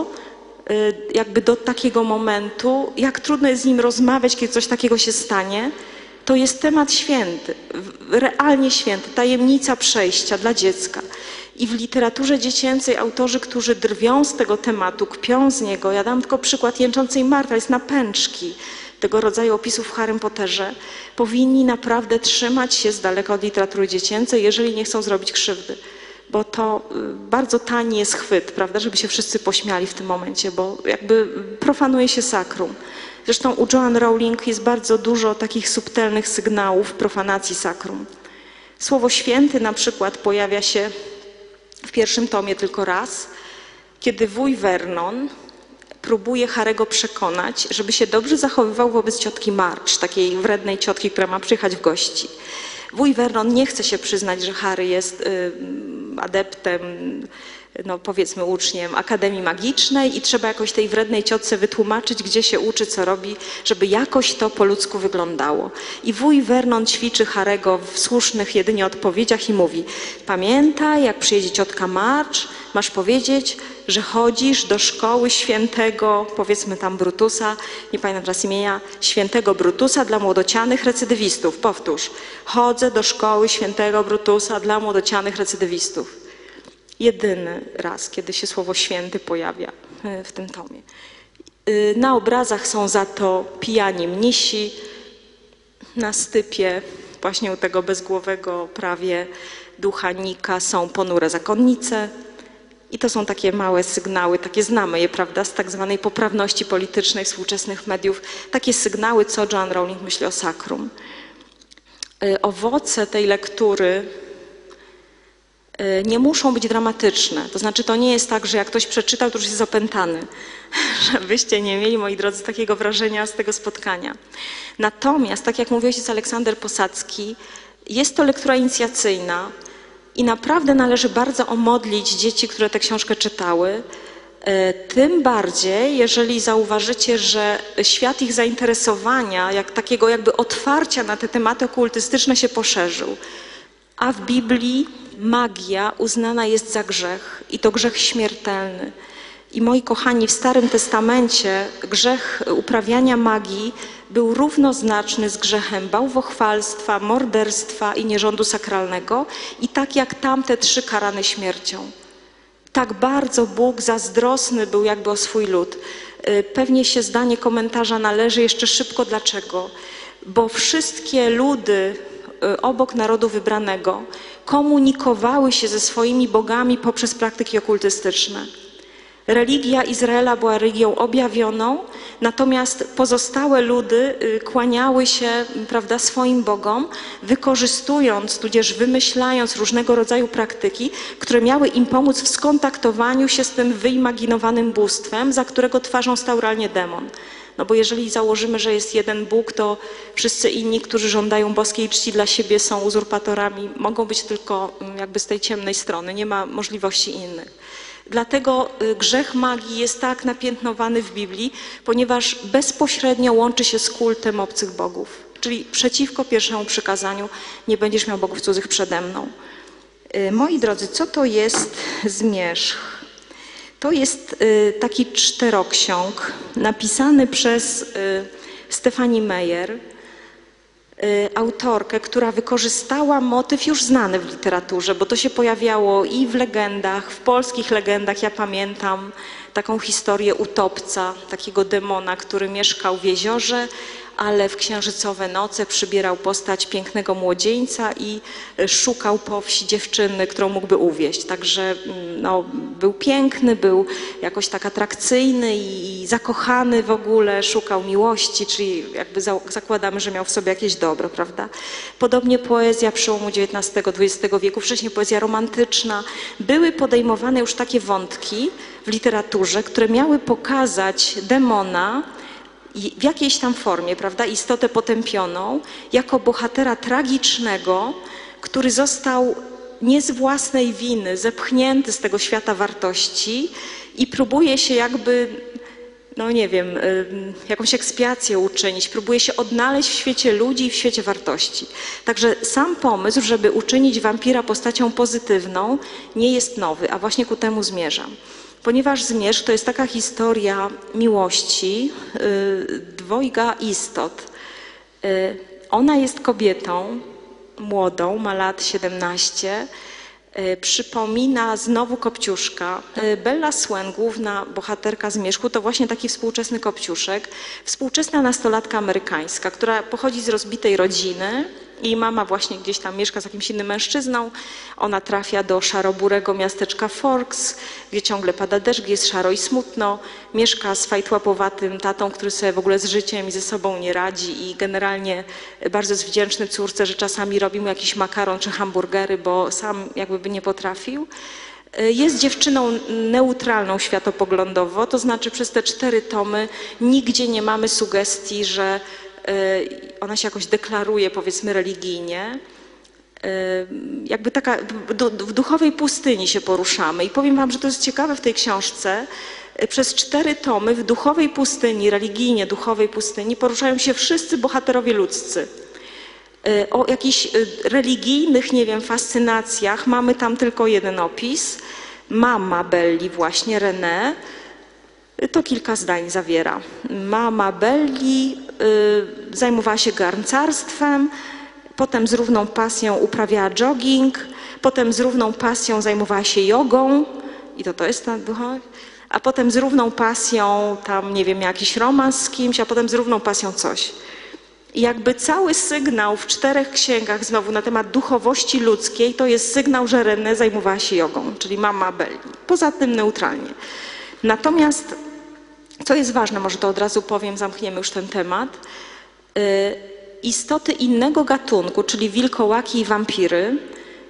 jakby do takiego momentu, jak trudno jest z nim rozmawiać, kiedy coś takiego się stanie. To jest temat święty, realnie święty, tajemnica przejścia dla dziecka. I w literaturze dziecięcej autorzy, którzy drwią z tego tematu, kpią z niego, ja dam tylko przykład jęczącej Marty, jest na pęczki tego rodzaju opisów w Harrym Potterze, powinni naprawdę trzymać się z daleka od literatury dziecięcej, jeżeli nie chcą zrobić krzywdy. Bo to bardzo tani jest chwyt, prawda, żeby się wszyscy pośmiali w tym momencie, bo jakby profanuje się sakrum. Zresztą u Joanne Rowling jest bardzo dużo takich subtelnych sygnałów profanacji sakrum. Słowo święty na przykład pojawia się w pierwszym tomie tylko raz, kiedy wuj Vernon próbuje Harego przekonać, żeby się dobrze zachowywał wobec ciotki March, takiej wrednej ciotki, która ma przyjechać w gości. Wuj Vernon nie chce się przyznać, że Harry jest adeptem, no powiedzmy uczniem Akademii Magicznej i trzeba jakoś tej wrednej ciotce wytłumaczyć, gdzie się uczy, co robi, żeby jakoś to po ludzku wyglądało. I wuj Vernon ćwiczy Harego w słusznych jedynie odpowiedziach i mówi: pamiętaj, jak przyjedzie ciotka March, masz powiedzieć, że chodzisz do szkoły świętego, powiedzmy tam Brutusa, nie pamiętam teraz imienia, świętego Brutusa dla młodocianych recydywistów. Powtórz, chodzę do szkoły świętego Brutusa dla młodocianych recydywistów. Jedyny raz, kiedy się słowo święty pojawia w tym tomie. Na obrazach są za to pijani mnisi, na stypie właśnie u tego bezgłowego prawie ducha Nika są ponure zakonnice i to są takie małe sygnały, takie znamy je, prawda, z tak zwanej poprawności politycznej współczesnych mediów, takie sygnały, co Joanne Rowling myśli o sakrum. Owoce tej lektury nie muszą być dramatyczne. To znaczy, to nie jest tak, że jak ktoś przeczytał, to już jest opętany. Żebyście nie mieli, moi drodzy, takiego wrażenia z tego spotkania. Natomiast, tak jak mówił ojciec Aleksander Posadzki, jest to lektura inicjacyjna i naprawdę należy bardzo omodlić dzieci, które tę książkę czytały. Tym bardziej, jeżeli zauważycie, że świat ich zainteresowania, jak takiego jakby otwarcia na te tematy okultystyczne się poszerzył. A w Biblii magia uznana jest za grzech i to grzech śmiertelny. I moi kochani, w Starym Testamencie grzech uprawiania magii był równoznaczny z grzechem bałwochwalstwa, morderstwa i nierządu sakralnego i tak jak tamte 3 karane śmiercią. Tak bardzo Bóg zazdrosny był jakby o swój lud. Pewnie się zdanie komentarza należy jeszcze szybko. Dlaczego? Bo wszystkie ludy obok narodu wybranego komunikowały się ze swoimi bogami poprzez praktyki okultystyczne. Religia Izraela była religią objawioną, natomiast pozostałe ludy kłaniały się, prawda, swoim bogom, wykorzystując, tudzież wymyślając różnego rodzaju praktyki, które miały im pomóc w skontaktowaniu się z tym wyimaginowanym bóstwem, za którego twarzą stał realnie demon. No bo jeżeli założymy, że jest jeden Bóg, to wszyscy inni, którzy żądają boskiej czci dla siebie, są uzurpatorami, mogą być tylko jakby z tej ciemnej strony, nie ma możliwości innych. Dlatego grzech magii jest tak napiętnowany w Biblii, ponieważ bezpośrednio łączy się z kultem obcych bogów. Czyli przeciwko pierwszemu przykazaniu: nie będziesz miał bogów cudzych przede mną. Moi drodzy, co to jest zmierzch? To jest taki czteroksiąg napisany przez Stephanie Meyer, autorkę, która wykorzystała motyw już znany w literaturze, bo to się pojawiało i w legendach, w polskich legendach. Ja pamiętam taką historię utopca, takiego demona, który mieszkał w jeziorze, ale w księżycowe noce przybierał postać pięknego młodzieńca i szukał po wsi dziewczyny, którą mógłby uwieść. Także no, był piękny, był jakoś tak atrakcyjny i zakochany w ogóle, szukał miłości, czyli jakby zakładamy, że miał w sobie jakieś dobro, prawda? Podobnie poezja przełomu XIX-XX wieku, wcześniej poezja romantyczna. Były podejmowane już takie wątki w literaturze, które miały pokazać demona w jakiejś tam formie, prawda, istotę potępioną, jako bohatera tragicznego, który został nie z własnej winy zepchnięty z tego świata wartości i próbuje się jakby, no nie wiem, jakąś ekspiację uczynić, próbuje się odnaleźć w świecie ludzi i w świecie wartości. Także sam pomysł, żeby uczynić wampira postacią pozytywną, nie jest nowy, a właśnie ku temu zmierzam. Ponieważ zmierzch to jest taka historia miłości dwojga istot. Ona jest kobietą młodą, ma lat 17, przypomina znowu Kopciuszka. Bella Swan, główna bohaterka Zmierzchu, to właśnie taki współczesny Kopciuszek, współczesna nastolatka amerykańska, która pochodzi z rozbitej rodziny. Jej mama właśnie gdzieś tam mieszka z jakimś innym mężczyzną. Ona trafia do szaroburego miasteczka Forks, gdzie ciągle pada deszcz, gdzie jest szaro i smutno. Mieszka z fajtłapowatym tatą, który sobie w ogóle z życiem i ze sobą nie radzi i generalnie bardzo jest wdzięczny córce, że czasami robi mu jakiś makaron czy hamburgery, bo sam jakby by nie potrafił. Jest dziewczyną neutralną światopoglądowo, to znaczy przez te 4 tomy nigdzie nie mamy sugestii, że ona się jakoś deklaruje, powiedzmy, religijnie. Jakby taka w duchowej pustyni się poruszamy. I powiem wam, że to jest ciekawe w tej książce. Przez 4 tomy w duchowej pustyni, religijnie duchowej pustyni poruszają się wszyscy bohaterowie ludzcy. O jakichś religijnych, nie wiem, fascynacjach mamy tam tylko jeden opis. Mama Belli właśnie, René, to kilka zdań zawiera. Mama Belli zajmowała się garncarstwem, potem z równą pasją uprawiała jogging, potem z równą pasją zajmowała się jogą i to jest ta duchowość, a potem z równą pasją tam, nie wiem, jakiś romans z kimś, a potem z równą pasją coś. I jakby cały sygnał w 4 księgach znowu na temat duchowości ludzkiej to jest sygnał, że René zajmowała się jogą, czyli mama Belli. Poza tym neutralnie. Natomiast, co jest ważne, może to od razu powiem, zamkniemy już ten temat, istoty innego gatunku, czyli wilkołaki i wampiry,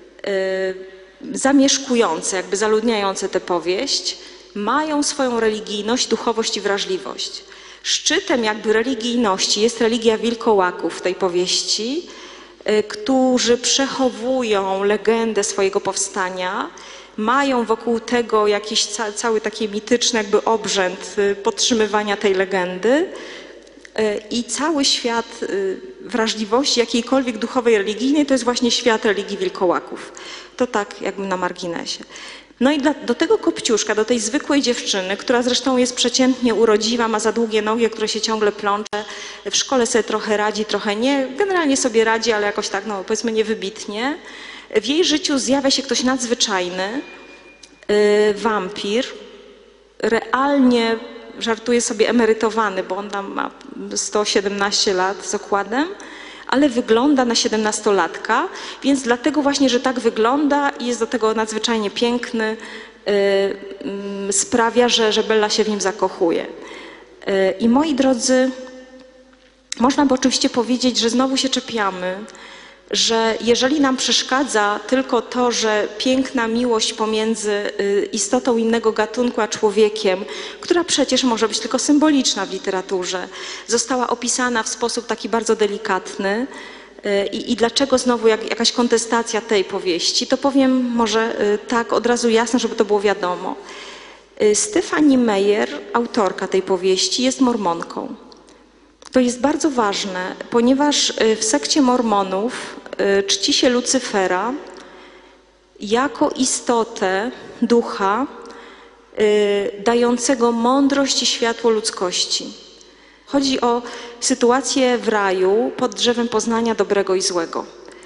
zamieszkujące, jakby zaludniające tę powieść, mają swoją religijność, duchowość i wrażliwość. Szczytem jakby religijności jest religia wilkołaków w tej powieści, którzy przechowują legendę swojego powstania, mają wokół tego jakiś cały taki mityczny jakby obrzęd podtrzymywania tej legendy i cały świat wrażliwości jakiejkolwiek duchowej, religijnej to jest właśnie świat religii wilkołaków. To tak jakby na marginesie. No i do tego Kopciuszka, do tej zwykłej dziewczyny, która zresztą jest przeciętnie urodziwa, ma za długie nogi, które się ciągle plącze, w szkole sobie trochę radzi, trochę nie, generalnie sobie radzi, ale jakoś tak, no powiedzmy niewybitnie. W jej życiu zjawia się ktoś nadzwyczajny, wampir, realnie, żartuję sobie, emerytowany, bo on tam ma 117 lat z okładem, ale wygląda na 17-latka, więc dlatego właśnie, że tak wygląda i jest do tego nadzwyczajnie piękny, sprawia, że Bella się w nim zakochuje. I moi drodzy, można by oczywiście powiedzieć, że znowu się czepiamy, że jeżeli nam przeszkadza tylko to, że piękna miłość pomiędzy istotą innego gatunku a człowiekiem, która przecież może być tylko symboliczna w literaturze, została opisana w sposób taki bardzo delikatny i dlaczego znowu jakaś kontestacja tej powieści, to powiem może tak od razu jasno, żeby to było wiadomo. Stephenie Meyer, autorka tej powieści, jest mormonką. To jest bardzo ważne, ponieważ w sekcie mormonów czci się Lucyfera jako istotę ducha dającego mądrość i światło ludzkości. Chodzi o sytuację w raju pod drzewem poznania dobrego i złego.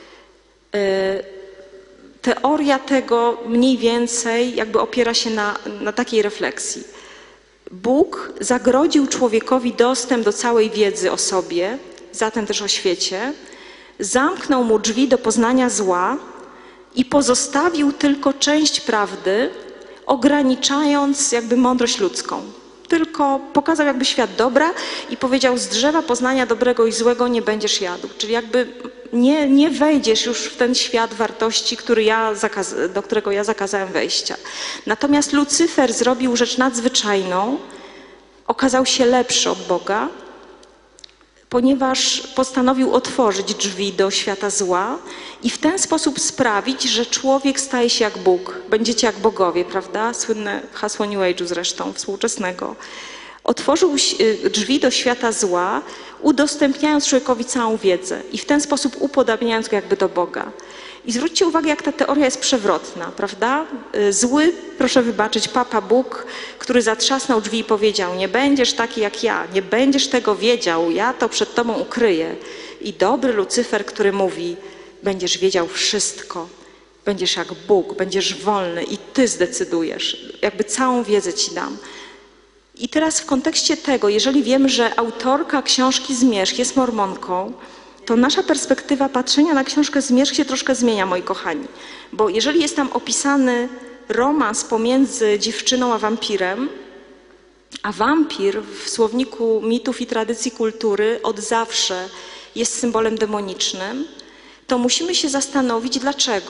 Teoria tego mniej więcej jakby opiera się na takiej refleksji. Bóg zagrodził człowiekowi dostęp do całej wiedzy o sobie, zatem też o świecie, zamknął mu drzwi do poznania zła i pozostawił tylko część prawdy, ograniczając jakby mądrość ludzką. Tylko pokazał jakby świat dobra i powiedział: z drzewa poznania dobrego i złego nie będziesz jadł. Czyli jakby nie wejdziesz już w ten świat wartości, do którego ja zakazałem wejścia. Natomiast Lucyfer zrobił rzecz nadzwyczajną, okazał się lepszy od Boga, ponieważ postanowił otworzyć drzwi do świata zła i w ten sposób sprawić, że człowiek staje się jak Bóg. Będziecie jak bogowie, prawda? Słynne hasło New Age'u zresztą, współczesnego. Otworzył drzwi do świata zła, udostępniając człowiekowi całą wiedzę i w ten sposób upodabniając go jakby do Boga. I zwróćcie uwagę, jak ta teoria jest przewrotna, prawda? Zły, proszę wybaczyć, Papa Bóg, który zatrzasnął drzwi i powiedział: nie będziesz taki jak ja, nie będziesz tego wiedział, ja to przed tobą ukryję. I dobry Lucyfer, który mówi: będziesz wiedział wszystko, będziesz jak Bóg, będziesz wolny i ty zdecydujesz, jakby całą wiedzę ci dam. I teraz w kontekście tego, jeżeli wiemy, że autorka książki Zmierzch jest mormonką, to nasza perspektywa patrzenia na książkę Zmierzch się troszkę zmienia, moi kochani. Bo jeżeli jest tam opisany romans pomiędzy dziewczyną a wampirem, a wampir w słowniku mitów i tradycji kultury od zawsze jest symbolem demonicznym, to musimy się zastanowić, dlaczego.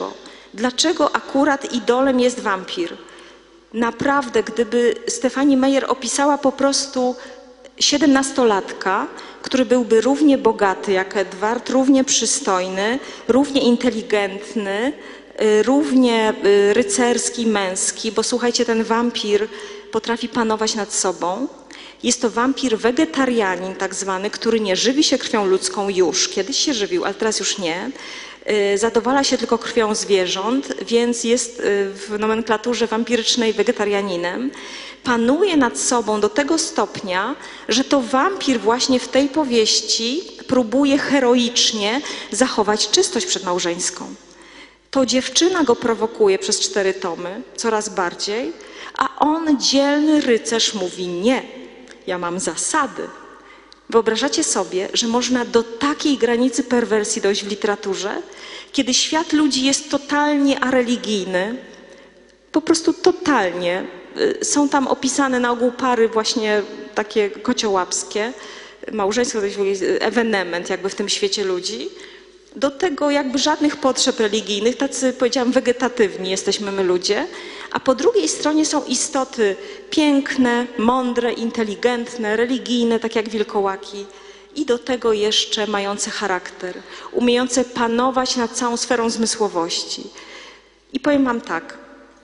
Dlaczego akurat idolem jest wampir? Naprawdę, gdyby Stephanie Meyer opisała po prostu 17-latka, który byłby równie bogaty jak Edward, równie przystojny, równie inteligentny, równie rycerski, męski, bo słuchajcie, ten wampir potrafi panować nad sobą. Jest to wampir wegetarianin tak zwany, który nie żywi się krwią ludzką już. Kiedyś się żywił, ale teraz już nie. Zadowala się tylko krwią zwierząt, więc jest w nomenklaturze wampirycznej wegetarianinem. Panuje nad sobą do tego stopnia, że to wampir właśnie w tej powieści próbuje heroicznie zachować czystość przedmałżeńską. To dziewczyna go prowokuje przez 4 tomy, coraz bardziej, a on, dzielny rycerz, mówi nie, ja mam zasady. Wyobrażacie sobie, że można do takiej granicy perwersji dojść w literaturze, kiedy świat ludzi jest totalnie areligijny, po prostu totalnie. Są tam opisane na ogół pary właśnie takie kociołapskie, małżeństwo to jest ewenement jakby w tym świecie ludzi. Do tego jakby żadnych potrzeb religijnych, tacy powiedziałam wegetatywni jesteśmy my ludzie, a po drugiej stronie są istoty piękne, mądre, inteligentne, religijne, tak jak wilkołaki i do tego jeszcze mające charakter, umiejące panować nad całą sferą zmysłowości. I powiem wam tak,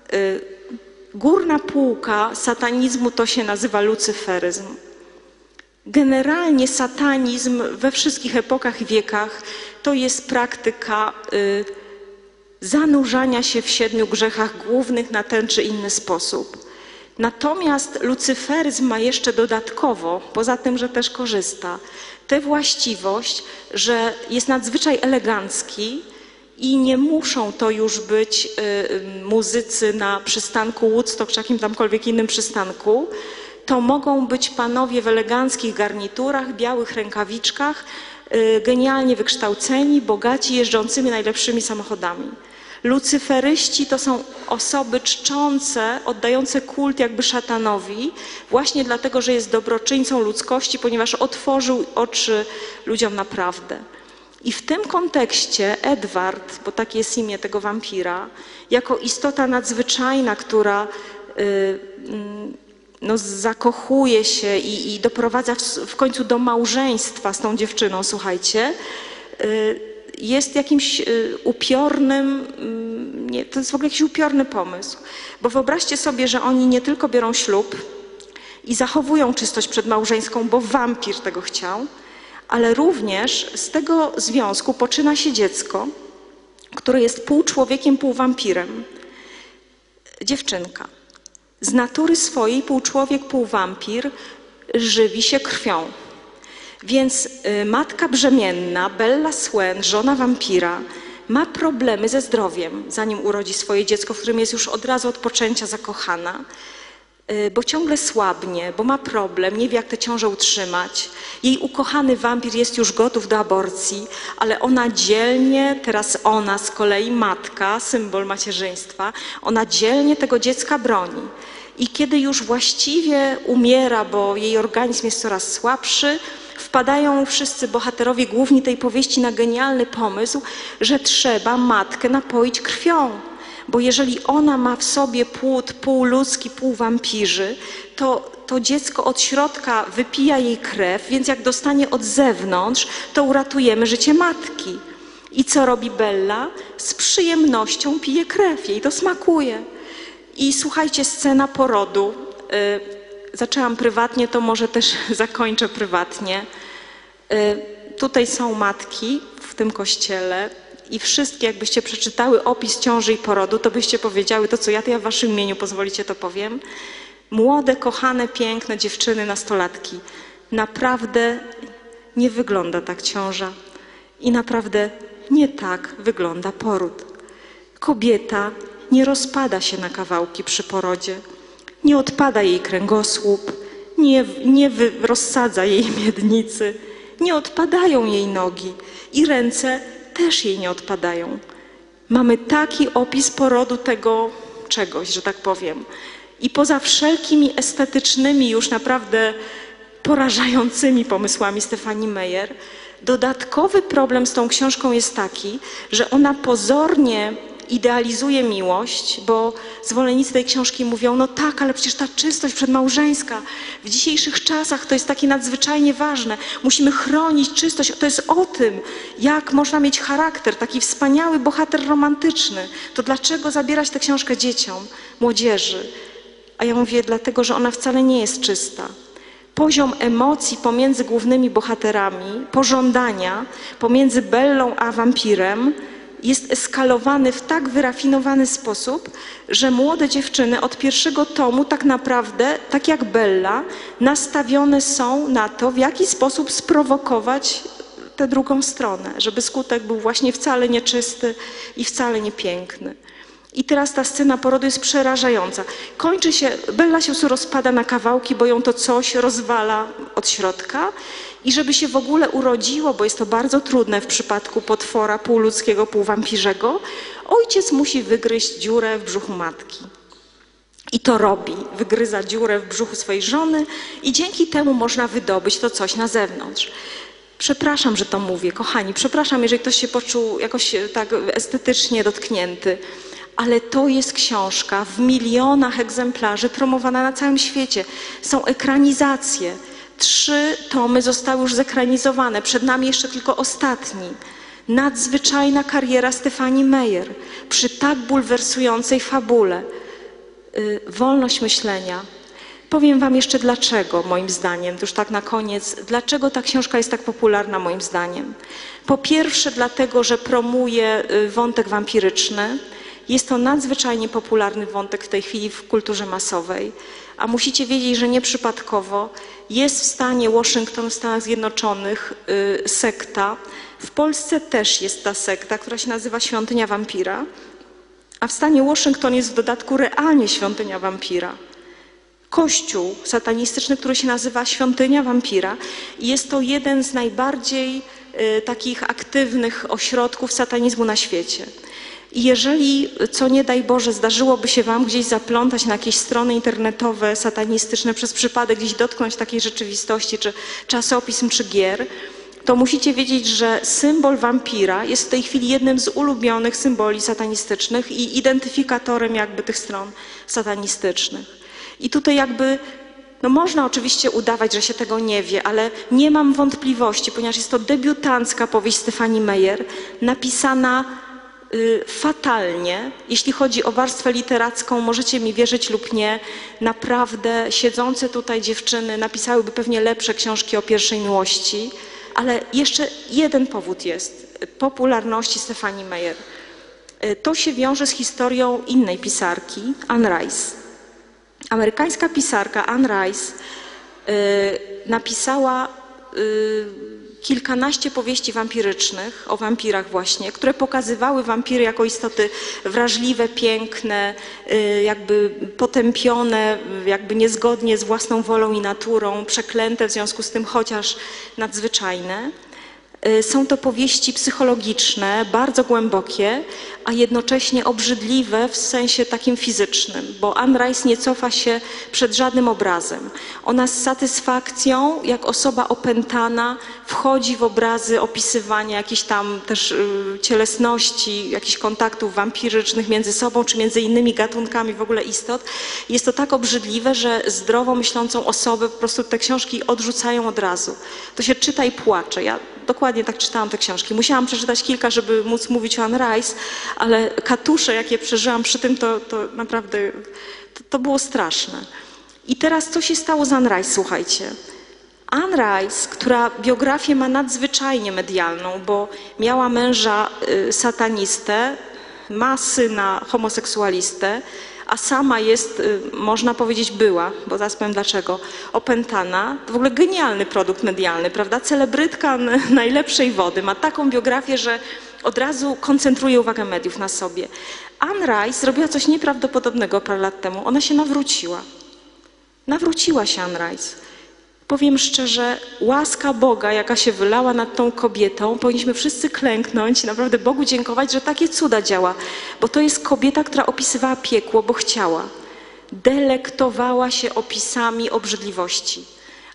górna półka satanizmu to się nazywa lucyferyzm. Generalnie satanizm we wszystkich epokach i wiekach to jest praktyka zanurzania się w 7 grzechach głównych na ten czy inny sposób. Natomiast lucyferyzm ma jeszcze dodatkowo, poza tym, że też korzysta, tę właściwość, że jest nadzwyczaj elegancki i nie muszą to już być muzycy na przystanku Woodstock czy jakim tamkolwiek innym przystanku. To mogą być panowie w eleganckich garniturach, białych rękawiczkach, genialnie wykształceni, bogaci, jeżdżącymi najlepszymi samochodami. Lucyferyści to są osoby czczące, oddające kult jakby szatanowi, właśnie dlatego, że jest dobroczyńcą ludzkości, ponieważ otworzył oczy ludziom naprawdę. I w tym kontekście Edward, bo takie jest imię tego wampira, jako istota nadzwyczajna, która zakochuje się i doprowadza w końcu do małżeństwa z tą dziewczyną, słuchajcie, jest jakimś upiornym, to jest w ogóle jakiś upiorny pomysł. Bo wyobraźcie sobie, że oni nie tylko biorą ślub i zachowują czystość przedmałżeńską, bo wampir tego chciał, ale również z tego związku poczyna się dziecko, które jest pół człowiekiem, pół wampirem. Dziewczynka. Z natury swojej pół człowiek, pół wampir żywi się krwią. Więc matka brzemienna, Bella Swan, żona wampira, ma problemy ze zdrowiem, zanim urodzi swoje dziecko, w którym jest już od razu od poczęcia zakochana, bo ciągle słabnie, bo ma problem, nie wie jak tę ciążę utrzymać. Jej ukochany wampir jest już gotów do aborcji, ale ona dzielnie, teraz ona z kolei matka, symbol macierzyństwa, ona dzielnie tego dziecka broni. I kiedy już właściwie umiera, bo jej organizm jest coraz słabszy, wpadają wszyscy bohaterowie główni tej powieści na genialny pomysł, że trzeba matkę napoić krwią. Bo jeżeli ona ma w sobie płód pół ludzki, pół wampirzy, to dziecko od środka wypija jej krew, więc jak dostanie od zewnątrz, to uratujemy życie matki. I co robi Bella? Z przyjemnością pije krew, jej to smakuje. I słuchajcie, scena porodu. Zaczęłam prywatnie, to może też zakończę prywatnie. Tutaj są matki w tym kościele i wszystkie, jakbyście przeczytały opis ciąży i porodu, to byście powiedziały to, co ja w waszym imieniu, pozwolicie, to powiem. Młode, kochane, piękne dziewczyny, nastolatki. Naprawdę nie wygląda tak ciąża i naprawdę nie tak wygląda poród. Kobieta nie rozpada się na kawałki przy porodzie. Nie odpada jej kręgosłup, nie rozsadza jej miednicy, nie odpadają jej nogi i ręce też jej nie odpadają. Mamy taki opis porodu tego czegoś, że tak powiem. I poza wszelkimi estetycznymi, już naprawdę porażającymi pomysłami Stephanie Meyer, dodatkowy problem z tą książką jest taki, że ona pozornie idealizuje miłość, bo zwolennicy tej książki mówią, no tak, ale przecież ta czystość przedmałżeńska w dzisiejszych czasach to jest takie nadzwyczajnie ważne. Musimy chronić czystość. To jest o tym, jak można mieć charakter, taki wspaniały bohater romantyczny. To dlaczego zabierać tę książkę dzieciom, młodzieży? A ja mówię, dlatego, że ona wcale nie jest czysta. Poziom emocji pomiędzy głównymi bohaterami, pożądania pomiędzy Bellą a wampirem jest eskalowany w tak wyrafinowany sposób, że młode dziewczyny od pierwszego tomu tak naprawdę, tak jak Bella, nastawione są na to, w jaki sposób sprowokować tę drugą stronę, żeby skutek był właśnie wcale nieczysty i wcale niepiękny. I teraz ta scena porodu jest przerażająca. Kończy się, Bella się rozpada na kawałki, bo ją to coś rozwala od środka. I żeby się w ogóle urodziło, bo jest to bardzo trudne w przypadku potwora półludzkiego, półwampirzego, ojciec musi wygryźć dziurę w brzuchu matki. I to robi. Wygryza dziurę w brzuchu swojej żony i dzięki temu można wydobyć to coś na zewnątrz. Przepraszam, że to mówię, kochani, przepraszam, jeżeli ktoś się poczuł jakoś tak estetycznie dotknięty, ale to jest książka w milionach egzemplarzy promowana na całym świecie. Są ekranizacje. 3 tomy zostały już zekranizowane. Przed nami jeszcze tylko ostatni. Nadzwyczajna kariera Stephenie Meyer przy tak bulwersującej fabule. Wolność myślenia. Powiem wam jeszcze dlaczego, moim zdaniem, już tak na koniec, dlaczego ta książka jest tak popularna, moim zdaniem. Po pierwsze dlatego, że promuje wątek wampiryczny. Jest to nadzwyczajnie popularny wątek w tej chwili w kulturze masowej, a musicie wiedzieć, że nieprzypadkowo jest w stanie Waszyngton w Stanach Zjednoczonych sekta. W Polsce też jest ta sekta, która się nazywa Świątynia Wampira, a w stanie Waszyngton jest w dodatku realnie Świątynia Wampira. Kościół satanistyczny, który się nazywa Świątynia Wampira i jest to jeden z najbardziej takich aktywnych ośrodków satanizmu na świecie. I jeżeli, co nie daj Boże, zdarzyłoby się wam gdzieś zaplątać na jakieś strony internetowe satanistyczne, przez przypadek gdzieś dotknąć takiej rzeczywistości, czy czasopism, czy gier, to musicie wiedzieć, że symbol wampira jest w tej chwili jednym z ulubionych symboli satanistycznych i identyfikatorem jakby tych stron satanistycznych. I tutaj jakby, no można oczywiście udawać, że się tego nie wie, ale nie mam wątpliwości, ponieważ jest to debiutancka powieść Stephenie Meyer, napisana fatalnie. Jeśli chodzi o warstwę literacką, możecie mi wierzyć lub nie, naprawdę siedzące tutaj dziewczyny napisałyby pewnie lepsze książki o pierwszej miłości, ale jeszcze jeden powód jest popularności Stephenie Meyer. To się wiąże z historią innej pisarki, Anne Rice. Amerykańska pisarka Anne Rice napisała kilkanaście powieści wampirycznych, o wampirach właśnie, które pokazywały wampiry jako istoty wrażliwe, piękne, jakby potępione, jakby niezgodnie z własną wolą i naturą, przeklęte w związku z tym, chociaż nadzwyczajne. Są to powieści psychologiczne, bardzo głębokie, a jednocześnie obrzydliwe w sensie takim fizycznym, bo Anne Rice nie cofa się przed żadnym obrazem. Ona z satysfakcją, jak osoba opętana, wchodzi w obrazy opisywania jakichś tam też cielesności, jakichś kontaktów wampirycznych między sobą, czy między innymi gatunkami w ogóle istot. Jest to tak obrzydliwe, że zdrowo myślącą osobę po prostu te książki odrzucają od razu. To się czyta i płacze. Ja dokładnie tak czytałam te książki. Musiałam przeczytać kilka, żeby móc mówić o Anne Rice, ale katusze, jakie przeżyłam przy tym, to naprawdę to było straszne. I teraz co się stało z Anne Rice, słuchajcie. Anne Rice, która biografię ma nadzwyczajnie medialną, bo miała męża satanistę, ma syna homoseksualistę, a sama jest, można powiedzieć, była, bo zaraz powiem dlaczego, opętana. To w ogóle genialny produkt medialny, prawda? Celebrytka najlepszej wody. Ma taką biografię, że od razu koncentruje uwagę mediów na sobie. Anne Rice zrobiła coś nieprawdopodobnego parę lat temu. Ona się nawróciła. Nawróciła się Anne Rice. Powiem szczerze, łaska Boga, jaka się wylała nad tą kobietą, powinniśmy wszyscy klęknąć i naprawdę Bogu dziękować, że takie cuda działa. Bo to jest kobieta, która opisywała piekło, bo chciała. Delektowała się opisami obrzydliwości.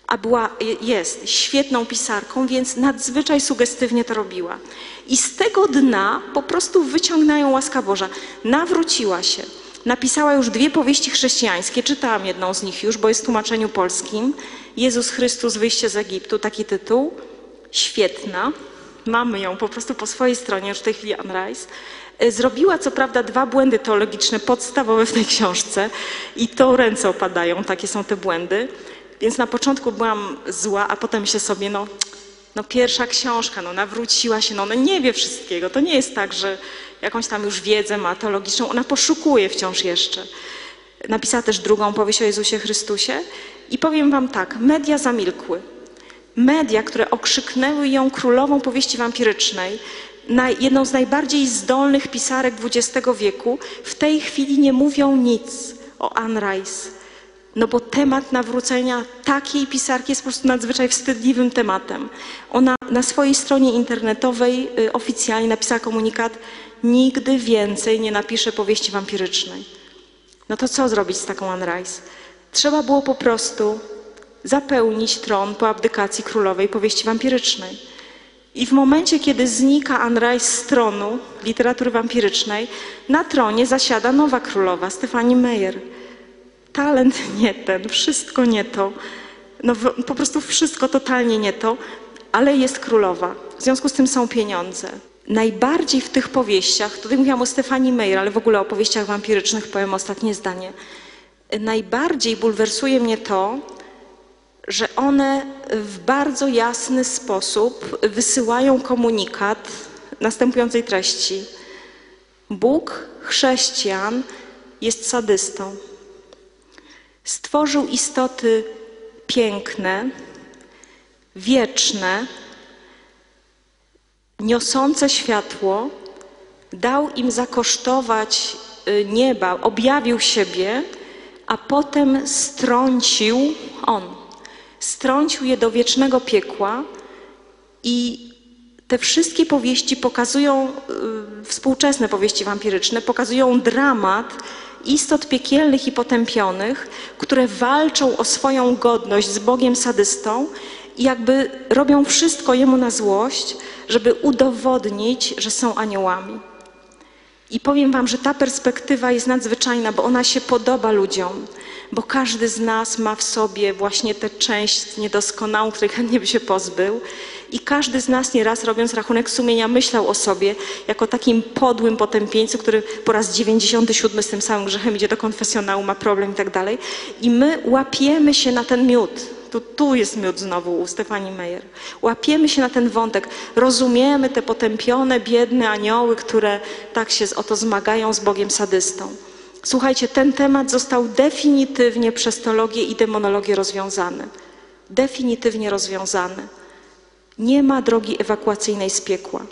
a jest świetną pisarką, więc nadzwyczaj sugestywnie to robiła. I z tego dna po prostu wyciągnęła łaska Boża. Nawróciła się. Napisała już 2 powieści chrześcijańskie, czytałam jedną z nich już, bo jest w tłumaczeniu polskim. Jezus Chrystus, wyjście z Egiptu, taki tytuł. Świetna. Mamy ją po prostu po swojej stronie, już w tej chwili Anne Rice. Zrobiła co prawda 2 błędy teologiczne podstawowe w tej książce i to ręce opadają, takie są te błędy. Więc na początku byłam zła, a potem myślę sobie, no pierwsza książka, nawróciła się, ona nie wie wszystkiego. To nie jest tak, że jakąś tam już wiedzę ma teologiczną, ona poszukuje wciąż jeszcze. Napisała też 2. powieść o Jezusie Chrystusie i powiem wam tak, media zamilkły. Media, które okrzyknęły ją królową powieści wampirycznej, jedną z najbardziej zdolnych pisarek XX wieku, w tej chwili nie mówią nic o Anne Rice. No bo temat nawrócenia takiej pisarki jest po prostu nadzwyczaj wstydliwym tematem. Ona na swojej stronie internetowej oficjalnie napisała komunikat: nigdy więcej nie napiszę powieści wampirycznej. No to co zrobić z taką Anne Rice? Trzeba było po prostu zapełnić tron po abdykacji królowej powieści wampirycznej. I w momencie, kiedy znika Anne Rice z tronu literatury wampirycznej, na tronie zasiada nowa królowa, Stephenie Meyer. Talent nie ten, wszystko nie to, po prostu wszystko totalnie nie to, ale jest królowa. W związku z tym są pieniądze. Najbardziej w tych powieściach, tutaj mówiłam o Stephenie Meyer, ale w ogóle o powieściach wampirycznych powiem ostatnie zdanie. Najbardziej bulwersuje mnie to, że one w bardzo jasny sposób wysyłają komunikat następującej treści. Bóg chrześcijan jest sadystą. Stworzył istoty piękne, wieczne, niosące światło, dał im zakosztować nieba, objawił siebie, a potem strącił je do wiecznego piekła i te wszystkie powieści pokazują, współczesne powieści wampiryczne, pokazują dramat istot piekielnych i potępionych, które walczą o swoją godność z Bogiem sadystą i jakby robią wszystko Jemu na złość, żeby udowodnić, że są aniołami. I powiem wam, że ta perspektywa jest nadzwyczajna, bo ona się podoba ludziom, bo każdy z nas ma w sobie właśnie tę część niedoskonałą, której chętnie by się pozbył i każdy z nas nieraz, robiąc rachunek sumienia, myślał o sobie jako takim podłym potępieńcu, który po raz 97 z tym samym grzechem idzie do konfesjonału, ma problem i tak dalej. I my łapiemy się na ten miód. Tu jest miód znowu u Stephenie Meyer. Łapiemy się na ten wątek. Rozumiemy te potępione, biedne anioły, które tak się o to zmagają z Bogiem sadystą. Słuchajcie, ten temat został definitywnie przez teologię i demonologię rozwiązany. Definitywnie rozwiązany. Nie ma drogi ewakuacyjnej z piekła.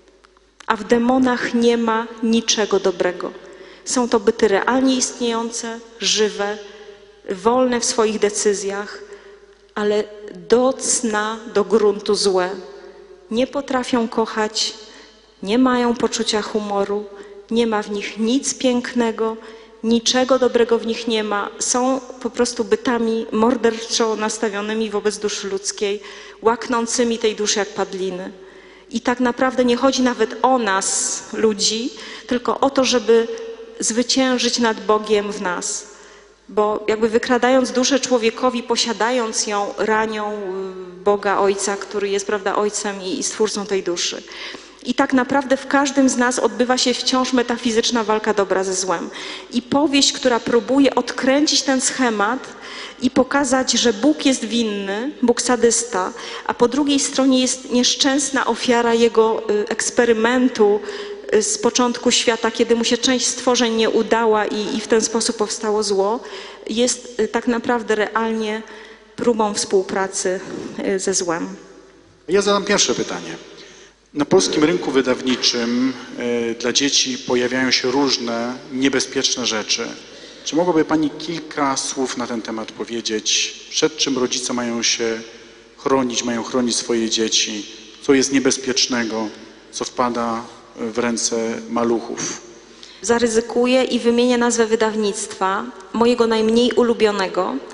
A w demonach nie ma niczego dobrego. Są to byty realnie istniejące, żywe, wolne w swoich decyzjach, ale do cna, do gruntu złe. Nie potrafią kochać, nie mają poczucia humoru, nie ma w nich nic pięknego, niczego dobrego w nich nie ma. Są po prostu bytami morderczo nastawionymi wobec duszy ludzkiej, łaknącymi tej duszy jak padliny. I tak naprawdę nie chodzi nawet o nas, ludzi, tylko o to, żeby zwyciężyć nad Bogiem w nas. Bo jakby wykradając duszę człowiekowi, posiadając ją, ranią Boga Ojca, który jest, prawda, Ojcem i Stwórcą tej duszy. I tak naprawdę w każdym z nas odbywa się wciąż metafizyczna walka dobra ze złem. I powieść, która próbuje odkręcić ten schemat i pokazać, że Bóg jest winny, Bóg sadysta, a po drugiej stronie jest nieszczęsna ofiara jego eksperymentu z początku świata, kiedy mu się część stworzeń nie udała i w ten sposób powstało zło, jest tak naprawdę realnie próbą współpracy ze złem. Ja zadam pierwsze pytanie. Na polskim rynku wydawniczym dla dzieci pojawiają się różne niebezpieczne rzeczy. Czy mogłaby Pani kilka słów na ten temat powiedzieć? Przed czym rodzice mają się chronić, mają chronić swoje dzieci? Co jest niebezpiecznego, co wpada w ręce maluchów? Zaryzykuję i wymienię nazwę wydawnictwa, mojego najmniej ulubionego,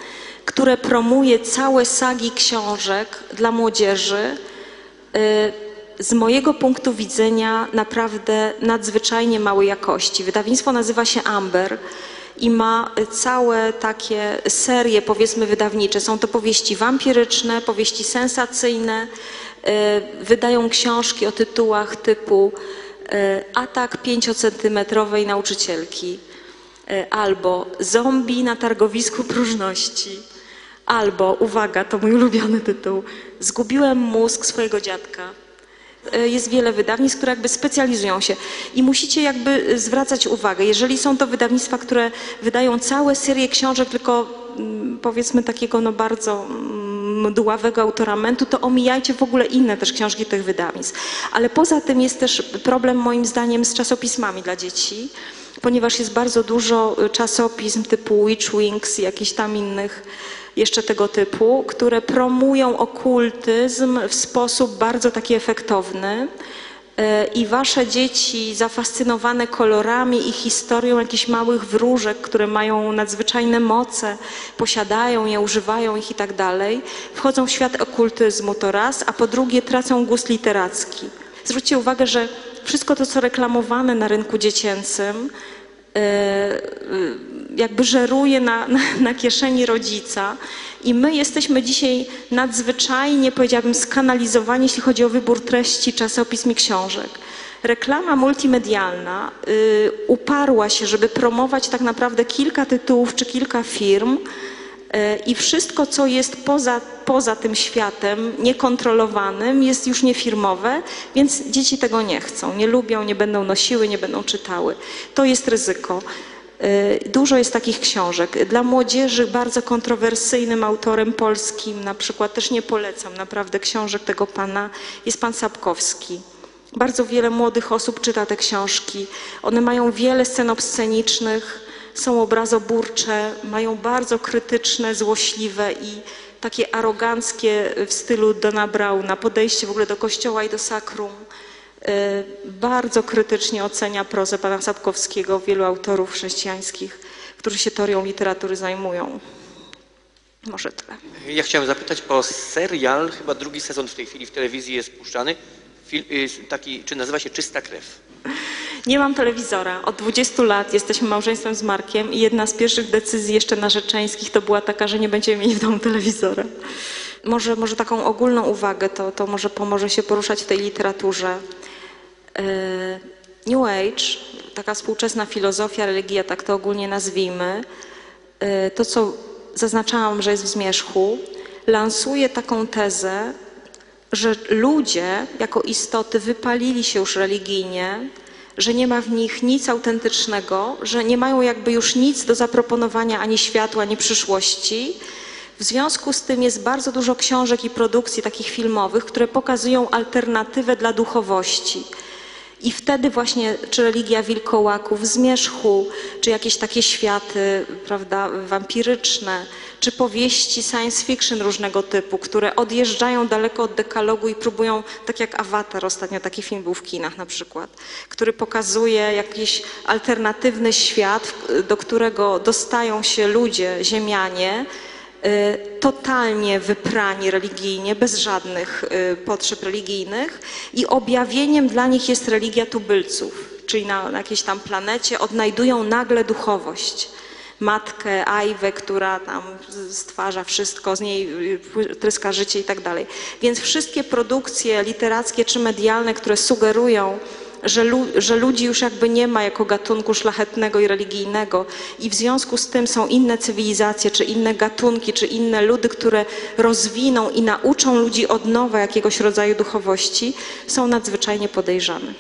które promuje całe sagi książek dla młodzieży, z mojego punktu widzenia naprawdę nadzwyczajnie małej jakości. Wydawnictwo nazywa się Amber i ma całe takie serie, powiedzmy, wydawnicze. Są to powieści wampiryczne, powieści sensacyjne, wydają książki o tytułach typu Atak 5-centymetrowej nauczycielki, albo Zombie na targowisku próżności, albo, uwaga, to mój ulubiony tytuł, Zgubiłem mózg swojego dziadka. Jest wiele wydawnictw, które jakby specjalizują się i musicie jakby zwracać uwagę, jeżeli są to wydawnictwa, które wydają całe serie książek, tylko powiedzmy takiego no bardzo mdławego autoramentu, to omijajcie w ogóle inne też książki tych wydawnictw. Ale poza tym jest też problem moim zdaniem z czasopismami dla dzieci, ponieważ jest bardzo dużo czasopism typu Witch Wings i jakichś tam innych jeszcze tego typu, które promują okultyzm w sposób bardzo taki efektowny i wasze dzieci zafascynowane kolorami i historią jakichś małych wróżek, które mają nadzwyczajne moce, posiadają je, używają ich i tak dalej, wchodzą w świat okultyzmu to raz, a po drugie tracą gust literacki. Zwróćcie uwagę, że wszystko to, co reklamowane na rynku dziecięcym, jakby żeruje na kieszeni rodzica i my jesteśmy dzisiaj nadzwyczajnie, powiedziałabym, skanalizowani, jeśli chodzi o wybór treści czasopism i książek. Reklama multimedialna uparła się, żeby promować tak naprawdę kilka tytułów czy kilka firm i wszystko, co jest poza tym światem niekontrolowanym, jest już niefirmowe, więc dzieci tego nie chcą, nie lubią, nie będą nosiły, nie będą czytały. To jest ryzyko. Dużo jest takich książek. Dla młodzieży bardzo kontrowersyjnym autorem polskim, na przykład też nie polecam naprawdę książek tego pana, jest pan Sapkowski. Bardzo wiele młodych osób czyta te książki. One mają wiele scen obscenicznych, są obrazoburcze, mają bardzo krytyczne, złośliwe i takie aroganckie w stylu Dona Brauna podejście w ogóle do kościoła i do sakrum. Bardzo krytycznie ocenia prozę pana Sapkowskiego, wielu autorów chrześcijańskich, którzy się teorią literatury zajmują. Może tyle. Ja chciałem zapytać o serial, chyba drugi sezon w tej chwili w telewizji jest puszczany, taki, czy nazywa się Czysta krew? Nie mam telewizora. Od 20 lat jesteśmy małżeństwem z Markiem i jedna z pierwszych decyzji jeszcze narzeczeńskich to była taka, że nie będziemy mieli w domu telewizora. Może taką ogólną uwagę, to może pomoże się poruszać w tej literaturze. New Age, taka współczesna filozofia, religia, tak to ogólnie nazwijmy, to co zaznaczałam, że jest w zmierzchu, lansuje taką tezę, że ludzie jako istoty wypalili się już religijnie, że nie ma w nich nic autentycznego, że nie mają jakby już nic do zaproponowania ani światu, ani przyszłości. W związku z tym jest bardzo dużo książek i produkcji takich filmowych, które pokazują alternatywę dla duchowości. I wtedy właśnie, czy religia wilkołaków w zmierzchu, czy jakieś takie światy, prawda, wampiryczne, czy powieści science fiction różnego typu, które odjeżdżają daleko od dekalogu i próbują, tak jak Awatar, ostatnio taki film był w kinach na przykład, który pokazuje jakiś alternatywny świat, do którego dostają się ludzie, ziemianie, totalnie wyprani religijnie, bez żadnych potrzeb religijnych i objawieniem dla nich jest religia tubylców, czyli na jakiejś tam planecie odnajdują nagle duchowość. Matkę, Ajwę, która tam stwarza wszystko, z niej tryska życie i tak dalej. Więc wszystkie produkcje literackie czy medialne, które sugerują, że ludzi już jakby nie ma jako gatunku szlachetnego i religijnego i w związku z tym są inne cywilizacje, czy inne gatunki, czy inne ludy, które rozwiną i nauczą ludzi od nowa jakiegoś rodzaju duchowości, są nadzwyczajnie podejrzane.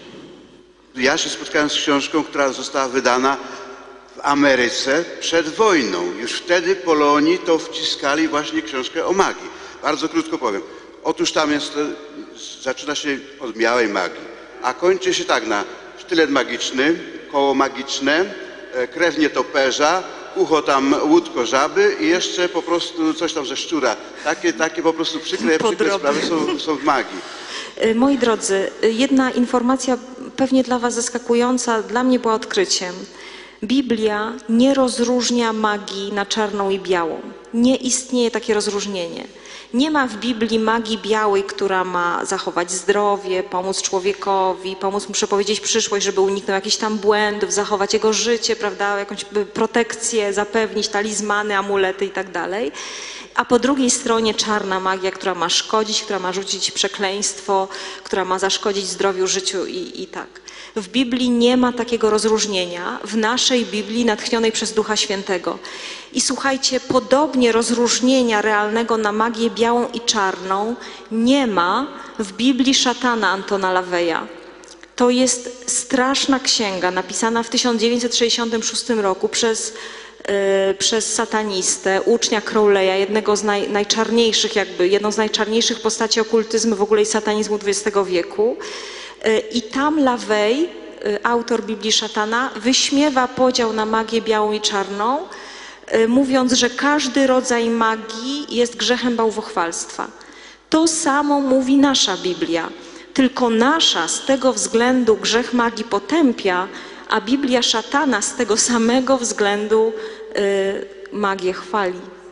Ja się spotkałem z książką, która została wydana w Ameryce przed wojną. Już wtedy Polonii to wciskali właśnie książkę o magii. Bardzo krótko powiem. Otóż tam zaczyna się od białej magii, a kończy się tak na sztylet magiczny, koło magiczne, krew nietoperza, ucho tam łódko żaby i jeszcze po prostu coś tam ze szczura. Takie po prostu przykre sprawy są w magii. Moi drodzy, jedna informacja pewnie dla was zaskakująca, dla mnie była odkryciem. Biblia nie rozróżnia magii na czarną i białą. Nie istnieje takie rozróżnienie. Nie ma w Biblii magii białej, która ma zachować zdrowie, pomóc człowiekowi, pomóc mu przepowiedzieć przyszłość, żeby uniknął jakichś tam błędów, zachować jego życie, prawda, jakąś protekcję, zapewnić talizmany, amulety i tak dalej. A po drugiej stronie czarna magia, która ma szkodzić, która ma rzucić przekleństwo, która ma zaszkodzić zdrowiu, życiu i tak. W Biblii nie ma takiego rozróżnienia, w naszej Biblii natchnionej przez Ducha Świętego. I słuchajcie, podobnie rozróżnienia realnego na magię białą i czarną nie ma w Biblii Szatana Antona LaVeya. To jest straszna księga napisana w 1966 roku przez satanistę, ucznia Crowleya, jednego z najczarniejszych, jedną z najczarniejszych postaci okultyzmu w ogóle i satanizmu XX wieku. I tam LaVey, autor Biblii Szatana, wyśmiewa podział na magię białą i czarną, mówiąc, że każdy rodzaj magii jest grzechem bałwochwalstwa. To samo mówi nasza Biblia, tylko nasza z tego względu grzech magii potępia, a Biblia Szatana z tego samego względu magię chwali.